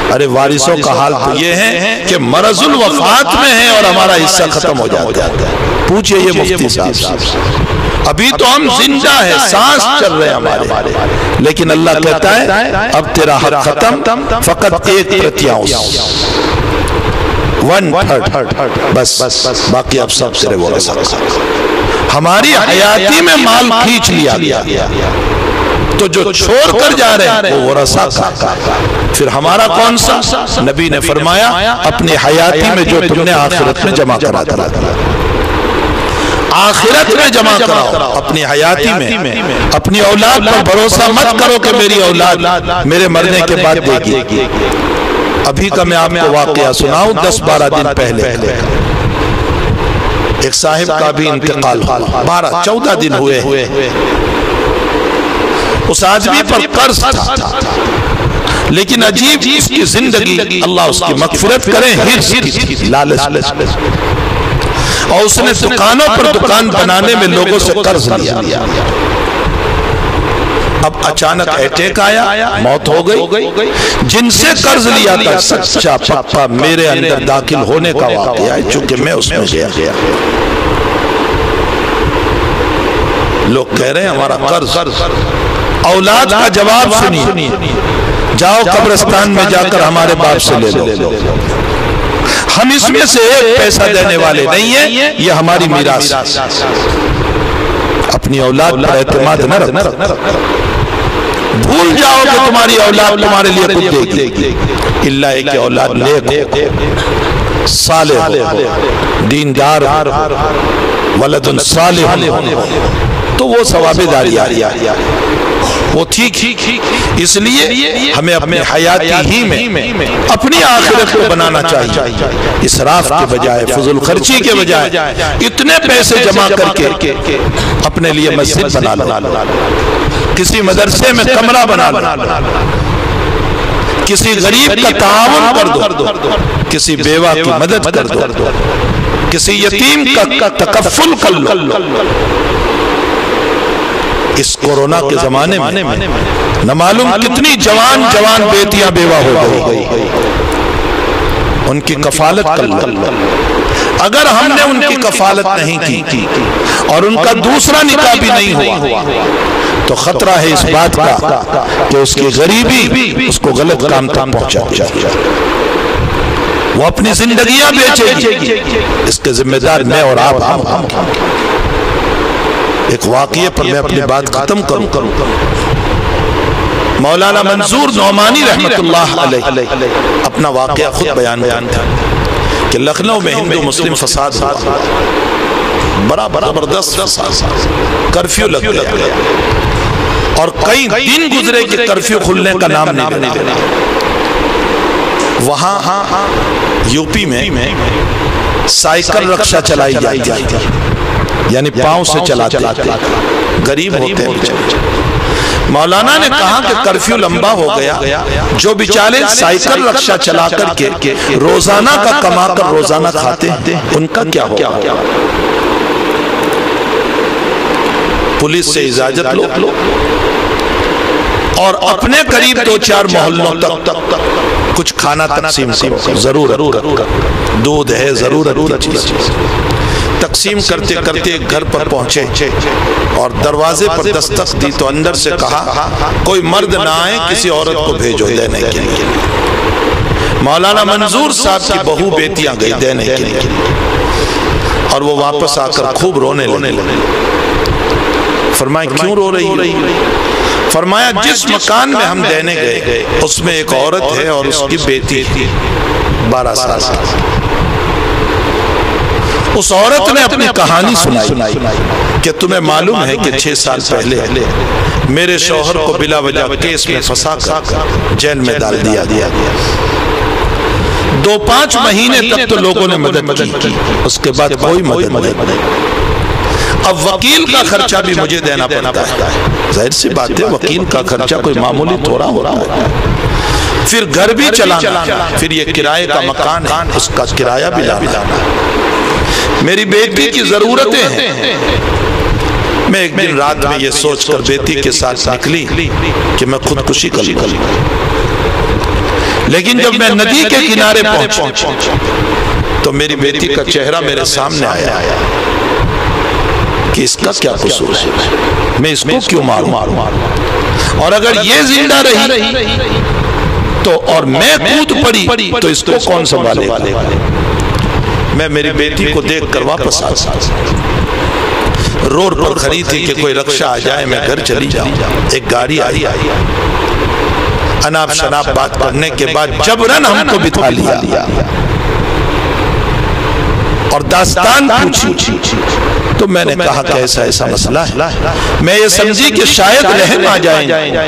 ارے وارثوں کا حال تو یہ ہے کہ مرض الوفات میں ہے اور ہمارا حصہ ختم ہو جاتا ہے. پوچھئے یہ مفتی صاحب سے. ابھی تو ہم زندہ ہیں, سانس چل رہے ہیں ہمارے, لیکن اللہ کہتا ہے اب تیرا حق ختم, فقط 1/3, 1/3, بس باقی اب سب تیرے ورثہ. ہماری حیاتی میں مال کھینچ لیا گیا تو جو چھوڑ کر جا رہے ہیں وہ ورثہ کا. پھر ہمارا کون سا؟ نبی نے فرمایا اپنی حیاتی میں جو تم نے آخرت میں جمع کرا دیا, آخرت میں جمع کراؤ. اپنی حیاتی میں اپنی اولاد پر بھروسہ مت کرو کہ میری اولاد میرے مرنے کے بعد دے گی. ابھی کا میں آپ کو واقعہ سناؤں, 10-12 دن پہلے ایک صاحب کا بھی انتقال ہوا, 12-14 دن ہوئے. اس آدمی پر قرض تھا, لیکن عجیب اس کی زندگی, اللہ اس کی مغفرت کرے, حرص, لالچ, اور اس نے دکانوں پر دکان بنانے میں لوگوں سے قرض لیا. اب اچانک اٹیک آیا, موت ہو گئی. جن سے قرض لیا تھا سچا پکا میرے اندر داخل ہونے کا واقعہ ہے, چونکہ میں اس میں گیا. لوگ کہہ رہے ہیں ہمارا قرض. اولاد کا جواب سنیے, جاؤ قبرستان میں جا کر ہمارے باپ سے لے لو, ہم اس میں سے ایک پیسہ دینے والے نہیں ہیں, یہ ہماری میراث. اپنی اولاد پر اعتماد نہ رکھو, بھول جاؤ کہ تمہاری اولاد تمہارے لیے کچھ دے گی. اللہ ہے کہ اولاد نیک ہو, صالح ہو, دیندار ہو, ولد صالح ہو, تو وہ ثواب داریہ وہ ٹھیک. اس لیے ہمیں اپنے حیاتی ہی میں اپنی آخرت کو بنانا چاہیے. اسراف کے بجائے, فضول خرچی کے بجائے اتنے پیسے جمع کر کے اپنے لیے مسجد بنا لو, کسی مدرسے میں کمرہ بنا لو, کسی غریب کا تعاون کر دو, کسی بیوہ کی مدد کر دو, کسی یتیم کا تکفل کر لو. اس کورونا کے زمانے میں نہ معلوم کتنی جوان بیٹیاں بیوہ ہو گئی, ان کی کفالت کر لو. اگر ہم نے ان کی کفالت نہیں کی اور ان کا دوسرا نکاح بھی نہیں ہوا تو خطرہ ہے اس بات کا کہ اس کی غریبی اس کو غلط کام تک پہنچا, وہ اپنی زندگیاں بیچے گی. اس کے ذمہ دار میں اور آپ. ایک واقعے پر میں اپنی بات ختم کروں. مولانا منظور نعمانی رحمت اللہ علیہ اپنا واقعہ خود بیان تھا کہ لکھنؤ میں ہندو مسلم فساد ہوا, بڑا زبردست فساد, کرفیو لگ گیا اور کئی دن گزرے کہ کرفیو کھلنے کا نام نہیں لینا. وہاں یو پی میں سائیکل رکشہ چلائی جاتی تھی, یعنی پاؤں سے چلاتے, غریب ہوتے ہیں. مولانا نے کہا کہ کرفیو لمبا ہو گیا, جو بیچارے سائیکل رکشہ چلا کر کے روزانہ کا کما کر روزانہ کھاتے ہیں, ان کا کیا ہوگا؟ پولیس سے اجازت لو اور اپنے قریب 2-4 محلوں تک کچھ کھانا تقسیم کرو, ضرورت دودھ ہے, ضرورت کی چیز. تقسیم کرتے کرتے گھر پر پہنچے اور دروازے پر دستک دی تو اندر سے کہا کوئی مرد نہ آئے, کسی عورت کو بھیجو دینے کے لیے. مولانا منظور صاحب کی بہو بیٹیاں گئی دینے کے لیے اور وہ واپس آ کر خوب رونے لگے. فرمایا کیوں رو رہی؟ فرمایا جس مکان میں ہم دینے گئے اس میں ایک عورت ہے اور اس کی بیٹی تھی 12 سال. اس عورت نے اپنی کہانی سنائی کہ تمہیں معلوم ہے کہ 6 سال پہلے میرے شوہر کو بلا وجہ کیس میں پھنسا کر جیل میں ڈال دیا. 2-5 مہینے تک تو لوگوں نے مدد کی, اس کے بعد کوئی مدد نہیں. اب وکیل کا خرچہ بھی مجھے دینا پڑتا ہے. ظاہر سی بات ہے, وکیل کا خرچہ کوئی معمولی تھوڑا ہو رہا ہے. پھر گھر بھی چلانا, پھر یہ کرائے کا مکان ہے, اس کا کرایہ بھی لانا. میری بیٹی کی ضرورتیں ہیں. میں ایک دن رات میں یہ سوچ کر بیٹی کے ساتھ نکلی کہ میں خودکشی کر لوں, لیکن جب میں ندی کے کنارے پہنچا تو میری بیٹی کا چہرہ میرے سامنے آیا کہ اس کا کیا قصور ہے، میں اس کو کیوں ماروں، اور اگر یہ زندہ رہی تو اور میں کود پڑی تو اس کو کون سنبھالے گا۔ میں میری بیٹی کو دیکھ کر واپس آ روڈ پر کھڑی تھی کہ کوئی رکشہ آ جائے میں گھر چلی جاؤں۔ ایک گاڑی آئی، اناپ شناپ بات کرنے کے بعد جبرن ہم کو بٹھا لیا اور داستان پوچھی تو میں نے کہا کہ ایسا ایسا مسئلہ ہے۔ میں یہ سمجھی کہ شاید رحم آ جائیں،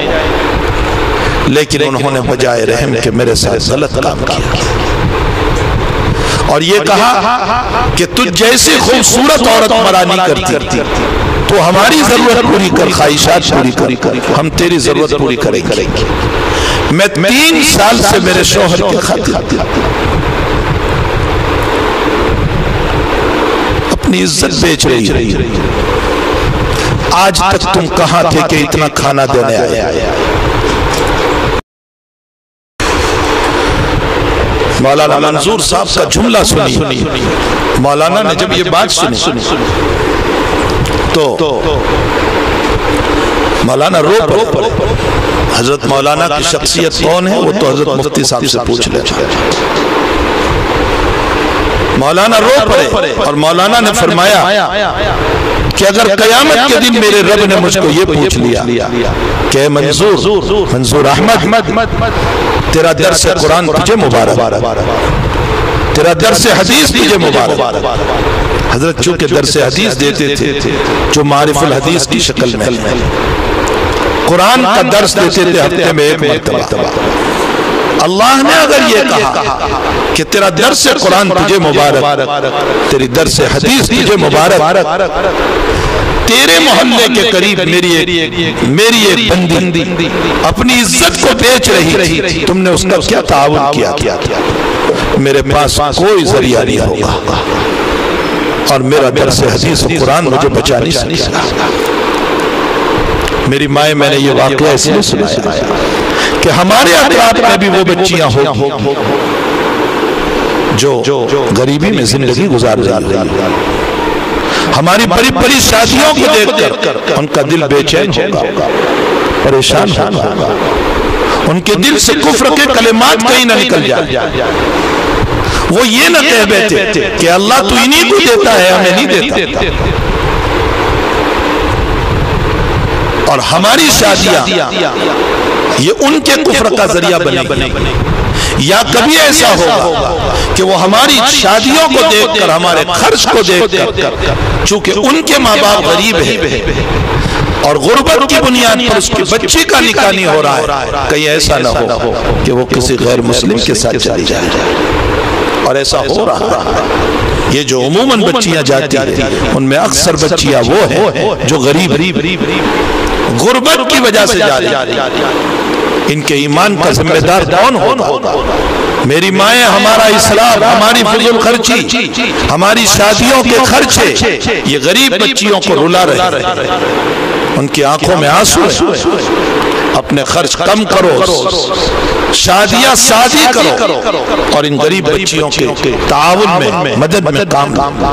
لیکن انہوں نے بجائے رحم کہ میرے ساتھ غلط کام کیا اور یہ کہا کہ تجھ جیسی خوبصورت عورت مرا نہیں کرتی، تو ہماری ضرورت پوری کر، خواہشات پوری کر، ہم تیری ضرورت پوری کریں گے۔ میں 3 سال سے میرے شوہر کے خاطر اپنی عزت بیچ رہی، آج تک تم کہاں تھے کہ اتنا کھانا دینے آئے؟ مولانا منظور صاحب کا جملہ سنی، مولانا نے جب یہ بات سنی تو مولانا رو پڑے۔ حضرت مولانا کی شخصیت کون ہے وہ تو حضرت مفتی صاحب سے پوچھ لے۔ مولانا رو پڑے اور مولانا نے فرمایا کہ اگر قیامت کے دن میرے رب نے مجھ کو یہ پوچھ لیا کہ منظور احمد تیرا درس قرآن تجھے مبارک، تیرا درس حدیث تجھے مبارک۔ حضرت چونکہ درس حدیث دیتے تھے جو معرف الحدیث کی شکل میں، قرآن کا درس دیتے تھے ہفتے میں 1 مرتبہ۔ اللہ نے اگر یہ کہا کہ تیرا درس قرآن تجھے مبارک، تیری درس حدیث تجھے مبارک، تیرے محلے کے قریب میری ایک بندی اپنی عزت کو بیچ رہی، تم نے اس کا کیا تعاون کیا؟ میرے پاس کوئی ذریعہ نہیں ہوگا اور میرا درس حدیث و قرآن مجھے بچا نہیں سکتا۔ میری مائیں میں نے یہ واقعہ اس لیے سنایا کہ ہمارے اطراف میں بھی وہ بچیاں ہوگی جو غریبی میں زندگی گزار رہی ہیں۔ ہماری بڑی بڑی شادیوں کو دیکھ کر ان کا دل بے چین ہوگا، پریشان ہوگا، ان کے دل سے کفر کے کلمات کہیں نہ نکل جائے، وہ یہ نہ کہہ بیٹھے کہ اللہ تو انہی کو دیتا ہے ہمیں نہیں دیتا۔ اور ہماری شادیاں یہ ان کے کفر کا ذریعہ بنے گی، یا کبھی ایسا ہوگا کہ وہ ہماری شادیوں کو دیکھ کر، ہمارے خرچ کو دیکھ کر، چونکہ ان کے ماں باپ غریب ہیں اور غربت کی بنیاد پر اس کی بچی کا نکاح نہیں ہو رہا ہے، کہیں ایسا نہ ہو کہ وہ کسی غیر مسلم کے ساتھ چلی جائے، اور ایسا ہو رہا ہے۔ یہ جو عموماً بچیاں جاتی ہیں ان میں اکثر بچیاں وہ ہیں جو غریب غربت کی وجہ سے جا رہی ہیں۔ ان کے ایمان کا ذمہ دار کون ہوگا؟ میری مائیں، ہمارا اسلام، ہماری فضول خرچی، ہماری شادیوں کے خرچے یہ غریب بچیوں کو رلا رہے ہیں، ان کی آنکھوں میں آنسو ہیں۔ اپنے خرچ کم کرو، شادیاں شادی کرو اور ان غریب بچیوں کے تعاون میں، مدد میں کام لو۔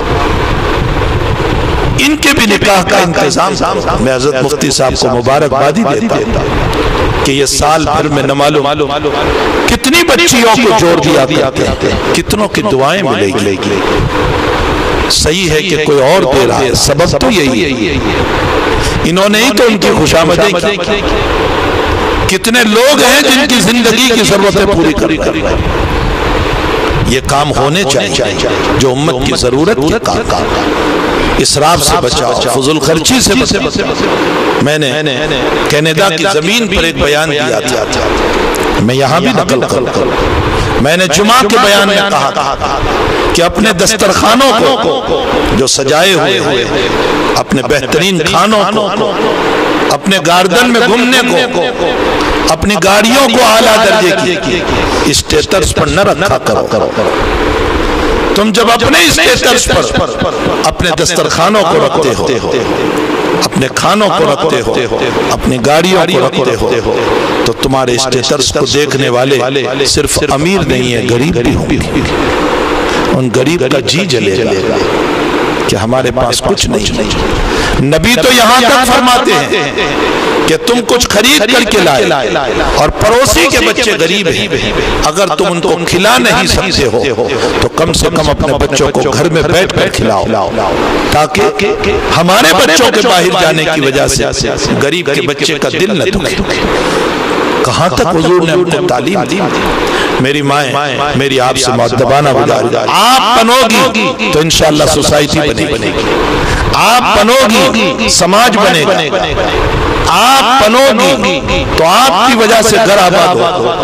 ان کے بھی نکاح کا انتظام، میں حضرت مفتی صاحب کو مبارکبادی دیتا ہوں کہ یہ سال بھر میں نہ معلوم کتنی بچیوں کو جوڑ دیا کرتے ہیں، کتنوں کی دعائیں ملے گی۔ صحیح ہے کہ کوئی اور دے رہا ہے، سبب تو یہی ہے، انہوں نے ہی تو ان کی خوشامدیں کی۔ کتنے لوگ ہیں جن کی زندگی کی ضرورتیں پوری کر رہے ہیں۔ یہ کام ہونے چاہیے جو امت کی ضرورت کی کام، اسراف سے بچاؤ، فضول خرچی سے بچاؤ۔ میں نے کینیڈا کی زمین پر ایک بیان دیا تھا، میں یہاں بھی نقل کروں۔ میں نے جمعہ کے بیان میں کہا کہ اپنے دسترخانوں کو جو سجائے ہوئے، اپنے بہترین کھانوں کو، اپنے گاردن میں گھومنے کو، اپنی گاڑیوں کو اعلیٰ درجے کی اسٹیٹس پر نہ رکھا کرو۔ تم جب اپنے اسٹیٹس پر اپنے دسترخوانوں کو رکھتے ہو، اپنے کھانوں کو رکھتے ہو، اپنی گاڑیوں کو رکھتے ہو، تو تمہارے اسٹیٹس کو دیکھنے والے صرف امیر نہیں ہے، غریب بھی ہوں گے۔ ان غریب کا جی جلے گا کہ ہمارے پاس کچھ نہیں۔ نبی تو یہاں تک فرماتے ہیں کہ تم کچھ خرید کر کے لائے اور پڑوسی کے بچے غریب ہیں، اگر تم ان کو کھلا نہیں سکتے ہو تو کم سے کم اپنے بچوں کو گھر میں بیٹھ کر کھلاؤ، تاکہ ہمارے بچوں کے باہر جانے کی وجہ سے غریب کے بچے کا دل نہ دکھے۔ کہاں تک حضور نے ہم کو تعلیم دی۔ میری مائیں، میری آپ سے مؤدبانہ گزارش، آپ بنو گی تو انشاءاللہ سوسائٹی بنے گی، آپ بنو گی سماج بنے گا، آپ بنو گی تو آپ کی وجہ سے گھر آباد ہوگا۔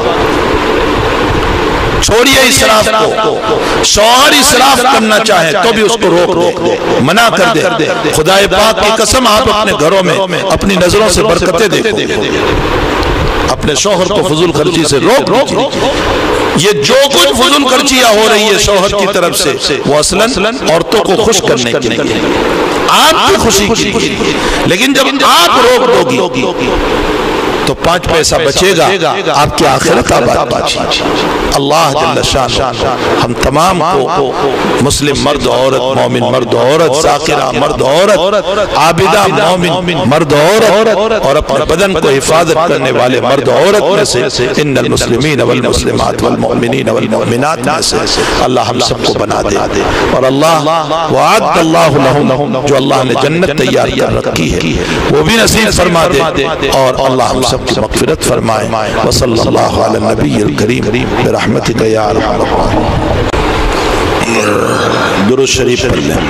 چھوڑیے اسراف کو، شوہر اسراف کرنا چاہے تو بھی اس کو روک دے، منع کر دے۔ خدا پاک کی قسم آپ اپنے گھروں میں اپنی نظروں سے برکتیں دیکھو، اپنے شوہر کو فضول خرچی سے روک دیجیے۔ یہ جو کچھ فضول خرچیاں ہو رہی ہے شوہر کی طرف سے، وہ اصلاً عورتوں کو خوش کرنے کے لیے، آپ کی خوشی کے لیے، لیکن جب آپ روک دو گی تو 5 پیسہ بچے گا، آپ کی آخرت آباد بچے۔ اللہ جل شانہ ہم تمام کو مسلم مرد عورت، مومن مرد عورت، ذاکرہ مرد عورت، عابدہ مومن مرد عورت اور اپنے بدن کو حفاظت کرنے والے مرد عورت میں سے، ان المسلمین والمسلمات والمؤمنین والمؤمنات میں سے اللہ ہم سب کو بنا دے۔ اور اللہ وعد اللہ لہم، جو اللہ نے جنت تیار کر رکھی ہے وہ بھی نصیب فرما دے، اور اللہ ہم سب کی مغفرت فرمائے۔ وصلی اللہ علی النبی الکریم برحمتک یا ارحم الراحمین۔ درود شریف پڑھ لیں۔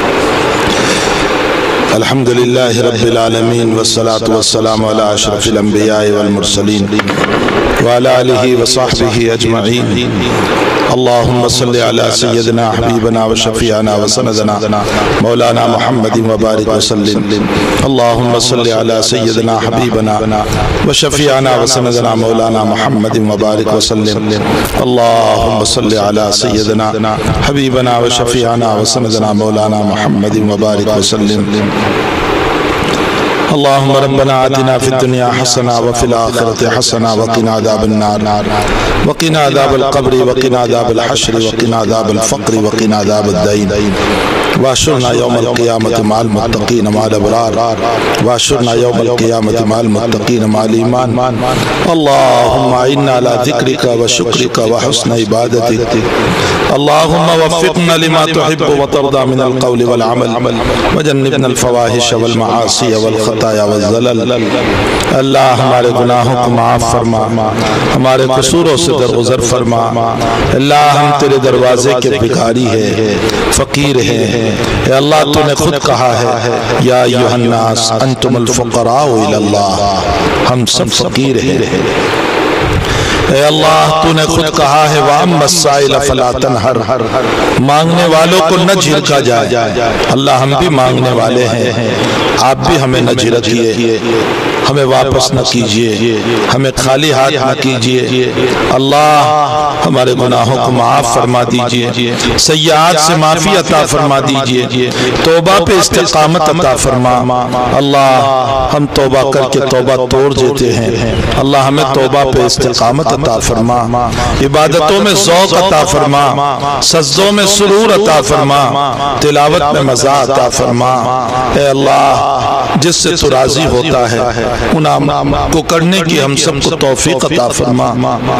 الحمدللہ رب العالمین والصلاة والسلام علی اشرف الانبیاء والمرسلین وعلی آلہ وصحبہ اجمعین۔ اللہم صلی علی سیدنا حبیبنا وشفیعنا وسندنا مولانا محمد وبارک وسلم۔ اللہم صلی علی سیدنا حبیبنا وشفیعنا وسندنا مولانا محمد وبارک وسلم۔ اللہم صلی علی سیدنا حبیبنا وشفیعنا وسندنا مولانا محمد وبارک وسلم۔ اللهم ربنا آتنا في الدنيا حسنة وفي الآخرة حسنة وقنا عذاب النار وقنا عذاب القبر وقنا عذاب الحشر وقنا عذاب الفقر وقنا عذاب الدين واحشرنا يوم القيامة مع المتقين مع الأبرار واحشرنا يوم القيامة مع المتقين مع الإيمان اللهم أعنا على ذكرك وشكرك وحسن عبادتك اللهم وفقنا لما تحب وترضى من القول والعمل وجنبنا الفواحش والمعاصي والخطايا والزلل۔ اللہ ہمارے گناہوں کو معاف فرما، ہمارے قصوروں سے درگزر فرما۔ اللہ ہم تیرے دروازے کے بھکاری ہیں، فقیر ہیں۔ اے اللہ تو نے خود کہا ہے یا ایھا الناس انتم الفقراء الی اللہ، ہم سب فقیر ہیں۔ اے اللہ تو نے خود کہا ہے وَأَمَّا السَّائِلَ فَلَا تَنْهَرْ، مانگنے والوں کو نہ جھڑکا جائے۔ اللہ ہم بھی مانگنے والے ہیں، آپ بھی ہمیں نہ جھڑکیے، ہمیں واپس نہ کیجیے، ہمیں خالی ہاتھ نہ کیجیے۔ اللہ ہمارے گناہوں کو معاف فرما دیجیے، سیئات سے معافی عطا فرما دیجیے، توبہ پہ استقامت عطا فرما۔ اللہ ہم توبہ کر کے توبہ توڑ دیتے ہیں، اللہ ہمیں توبہ پہ استقامت عطا فرما، عبادتوں میں ذوق عطا فرما، سجدوں میں سرور عطا فرما، تلاوت میں مزہ عطا فرما۔ اے اللہ جس سے تو راضی ہوتا ہے ان اعمال کو کرنے کی ہم سب کو توفیق عطا فرما،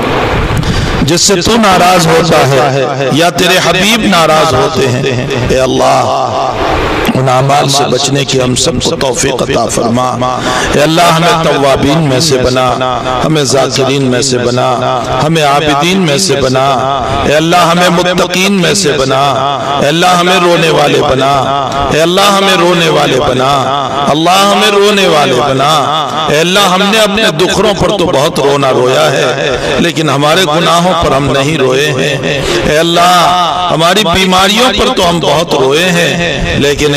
جس سے تو ناراض ہوتا ہے یا تیرے حبیب ناراض ہوتے ہیں اے اللہ ان اعمال سے بچنے کی ہم سب کو توفیق عطا فرما۔ اے اللہ ہمیں توابین میں سے بنا، ہمیں ذاکرین میں سے بنا، ہمیں عابدین میں سے بنا۔ اے اللہ ہمیں متقین میں سے بنا، اے اللہ ہمیں رونے والے بنا، اے اللہ ہمیں رونے والے بنا، اللہ ہمیں رونے والے بنا۔ اے اللہ ہم نے اپنے دکھروں پر تو بہت رونا رویا ہے لیکن ہمارے گناہوں پر ہم نہیں روئے ہیں۔ اے اللہ ہماری بیماریوں پر تو ہم بہت روئے ہیں لیکن اے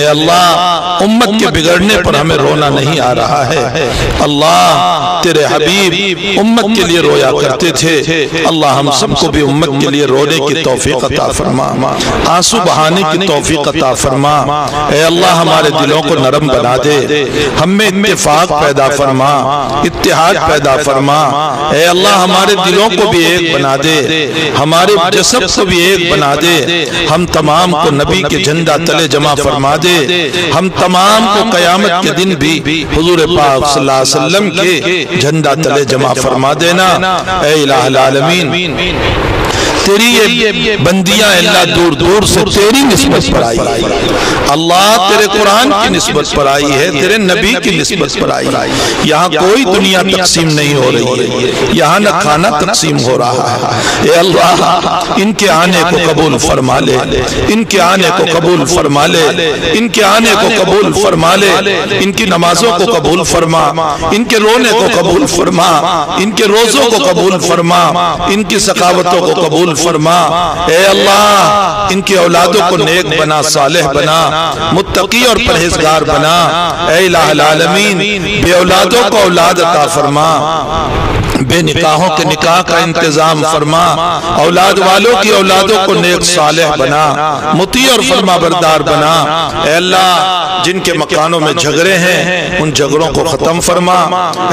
اللہ امت کے بگڑنے پر ہمیں رونا نہیں آ رہا ہے۔ اللہ تیرے حبیب امت کے لیے رویا کرتے تھے، اللہ ہم سب کو بھی امت کے لیے رونے کی توفیق عطا فرما، آنسو بہانے کی توفیق عطا فرما۔ اے اللہ ہمارے دلوں کو نرم بنا دے، ہم میں اتفاق پیدا فرما، اتحاد پیدا فرما۔ اے اللہ ہمارے دلوں کو بھی ایک بنا دے، ہمارے جسد کو بھی ایک بنا دے، ہم تمام کو نبی کے جھنڈا تلے جمع فرما دے، ہم تمام کو قیامت کے دن بھی حضور پاک صلی اللہ علیہ وسلم کے جھنڈا تلے جمع فرما دینا۔ اے الہ العالمین تیری یہ بندیاں اللہ دور دور سے تیری نسبت پر آئی ہے، اللہ تیرے قرآن کی نسبت پر آئی ہے، تیرے نبی کی نسبت پر آئی ہے۔ یہاں کوئی دنیا تقسیم نہیں ہو رہی ہے، یہاں نہ کھانا تقسیم ہو رہا ہے۔ اے اللہ ان کے آنے کو قبول فرما لے، ان کے آنے کو قبول فرما لے، ان کے آنے کو قبول فرما لے، ان کی نمازوں کو قبول فرما، ان کے رونے کو قبول فرما، ان کے روزوں کو قبول فرما، ان کی سخاوتوں کو قبول فرما۔ اے اللہ ان کی اولادوں کو نیک بنا، صالح بنا، متقی اور پرہیزگار بنا۔ اے الہ العالمین بے اولادوں کو اولاد عطا فرما، بے نکاحوں کے نکاح کا انتظام فرما، اولاد والوں کی اولادوں کو نیک صالح بنا، مطیع اور فرما بردار بنا۔ اے اللہ جن کے مکانوں میں جھگڑے ہیں ان جھگڑوں کو ختم فرما۔ اے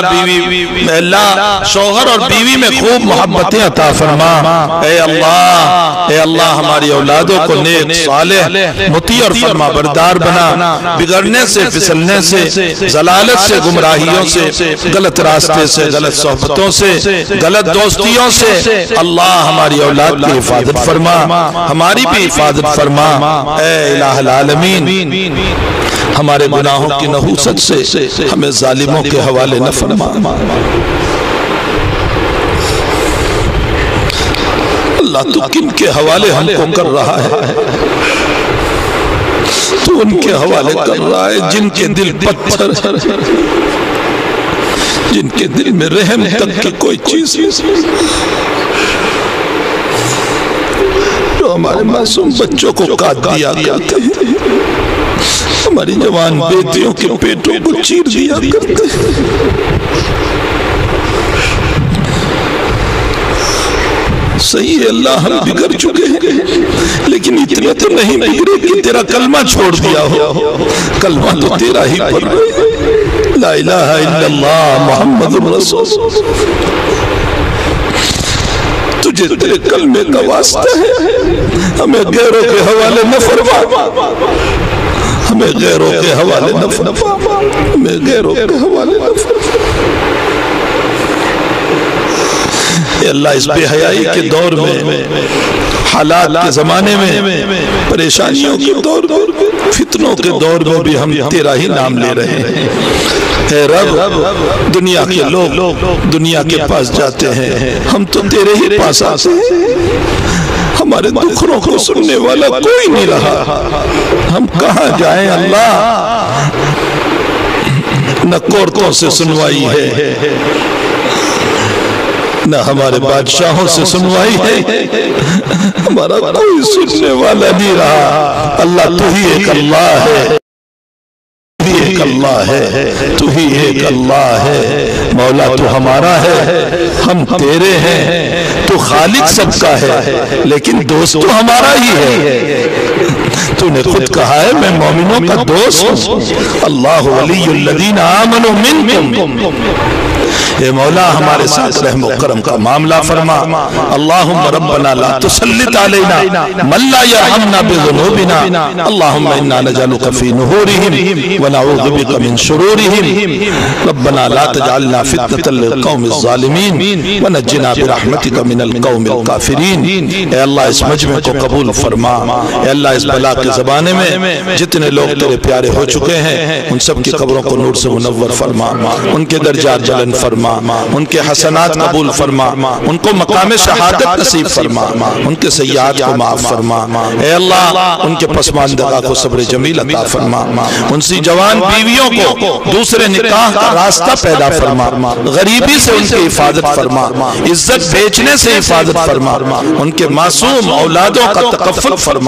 اللہ شوہر اور بیوی میں خوب محبتیں عطا فرما۔ اے اللہ ہماری اولادوں کو نیک صالح مطیع اور فرما بردار بنا، بگڑنے سے، پھسلنے سے، ضلالت سے، گمراہیوں سے، غلط راستے سے، غلط صحبتوں سے، غلط دوستیوں سے اللہ ہماری اولاد کی حفاظت فرما، ہماری بھی حفاظت فرما۔ اے الہ العالمین ہمارے گناہوں کی نحوست سے ہمیں ظالموں کے حوالے نہ فرما۔ اللہ تو کن کے حوالے ہم کو کر رہا ہے؟ تو ان کے حوالے کر رہا ہے جن کے دل پتھر، جن کے دل میں رحم تک کی کوئی چیز نہیں، جو ہمارے معصوم بچوں کو کاٹ دیا کرتے ہیں، ہماری جوان بیٹیوں کے پیٹوں کو چیر دیا کرتے ہیں۔ صحیح ہے اللہ ہم بگڑ چکے ہیں، لیکن اتنا تو نہیں بگڑے کہ تیرا کلمہ چھوڑ دیا ہو۔ کلمہ تو تیرا ہی پڑھ رہے، لا الہ الا اللہ محمد رسول۔ تجھے تیرے کلمے کا واسطہ ہے، ہمیں غیروں کے حوالے نہ فرما، ہمیں غیروں کے حوالے نہ فرما، ہمیں غیروں کے حوالے نہ فرما۔ اے اللہ اس بے حیائی کے دور میں، حالات کے زمانے میں، پریشانیوں کے دور میں، فتنوں کے دور میں بھی ہم تیرا ہی نام لے رہے ہیں۔ اے رب دنیا کے لوگ دنیا کے پاس جاتے ہیں، ہم تو تیرے ہی پاس آتے ہیں۔ ہمارے دکھوں کو سننے والا کوئی نہیں رہا، ہم کہاں جائیں اللہ؟ نہ کورٹوں سے سنوائی ہے، نہ ہمارے بادشاہوں سے سنوائی ہے، ہمارا کوئی سننے والا نہیں رہا۔ اللہ تو ہی ایک اللہ ہے، ایک اللہ ہے، تو ہی ایک اللہ ہے۔ مولا تو ہمارا ہے، ہم تیرے ہیں، تو خالق سب کا ہے، لیکن دوست تو ہمارا ہی ہے۔ تو نے خود کہا ہے میں مومنوں کا دوست ہوں، اللہ ولی الذین آمنوا منکم۔ اے مولا ہمارے ساتھ رحم و کرم کا معاملہ فرما۔ اللہم ربنا لا تسلط علینا من لا یرحمنا بذنوبنا، اللہم انا نجعلک فی نحورہم ونعوذ بک من شرورہم، ربنا لا تجعلنا فتنة للقوم الظالمین ونجنا برحمتک من القوم الکافرین۔ اے اللہ اس مجمع کو قبول فرما، اے اللہ اس بلا کے زمانے میں جتنے لوگ تیرے پیارے ہو چکے ہیں ان سب کی قبروں کو نور سے منور فرما، ان کے درجات بلند فرما، ان کے حسنات قبول فرما، ان کو مقام شہادت نصیب فرما، ان کے سیئات کو معاف فرما۔ اے اللہ ان کے پسماندگاہ کو صبر جمیل عطا فرما، ان سی جوان بیویوں کو دوسرے نکاح کا راستہ پیدا فرما، غریبی سے ان کی حفاظت فرما، عزت بیچنے سے حفاظت فرما، ان کے معصوم اولادوں کا تکفل فرما۔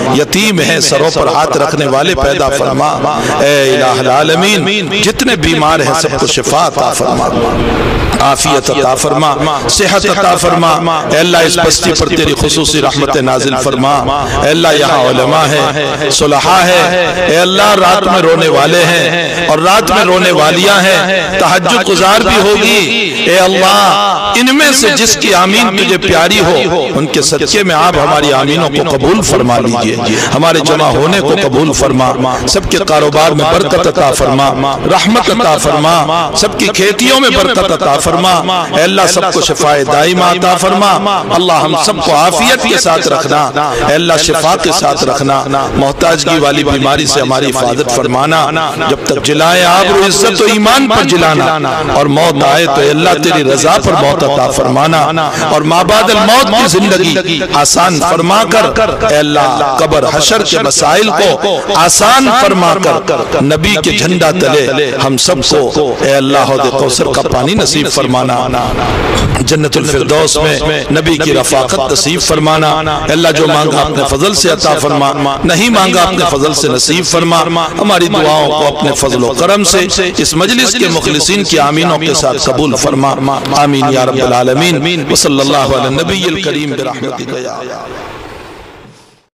یتیم ہیں سروں پر ہاتھ رکھنے والے پیدا فرما، اے الہ العالمین جتنے بیمار ہیں سب کو شفا عطا فرما، عافیت عطا فرما، صحت عطا فرما، اے اللہ اس بستی پر تیری خصوصی رحمت نازل فرما، اے اللہ یہاں علماء ہیں، صلحاء ہیں، اے اللہ رات میں رونے والے ہیں اور رات میں رونے والیاں ہیں، تہجد گزار بھی ہوگی، اے اللہ ان میں سے جس کی آمین تجھے پیاری ہو ان کے صدقے میں آپ ہماری آمینوں کو قبول فرما لیجئے، ہمارے جمع ہونے کو قبول فرما، سب کے کاروبار میں برکت عطا فرما، رحمت عطا فرما، سب کی کھیتیوں میں برکت عطا فرما، اے اللہ سب کو شفاء دائمہ عطا فرما، اللہ ہم سب کو عافیت کے ساتھ رکھنا، اے اللہ شفا کے ساتھ رکھنا، محتاجگی والی بیماری سے ہماری حفاظت فرمانا، جب تک جلائے آبرو عزت و ایمان پر جلانا، اور موت آئے تو اے اللہ تیری رضا پر موت عطا فرمانا، اور ما بعد الموت کی زندگی آسان فرما کر اے اللہ قبر حشر کے مسائل کو آسان فرما کر نبی کے جھنڈا تلے ہم سب کو اے اللہ حوض کوثر کا پانی نصیب فرمانا، جنت الفردوس میں نبی کی رفاقت نصیب فرمانا، اے اللہ جو مانگا اپنے فضل سے عطا فرما، نہیں مانگا اپنے فضل سے نصیب فرما، ہماری دعاؤں کو اپنے فضل و کرم سے اس مجلس کے مخلصین کی آمینوں کے ساتھ قبول فرما، آمین یا رب العالمین، وصلی اللہ علی النبی الکریم برحمتک یا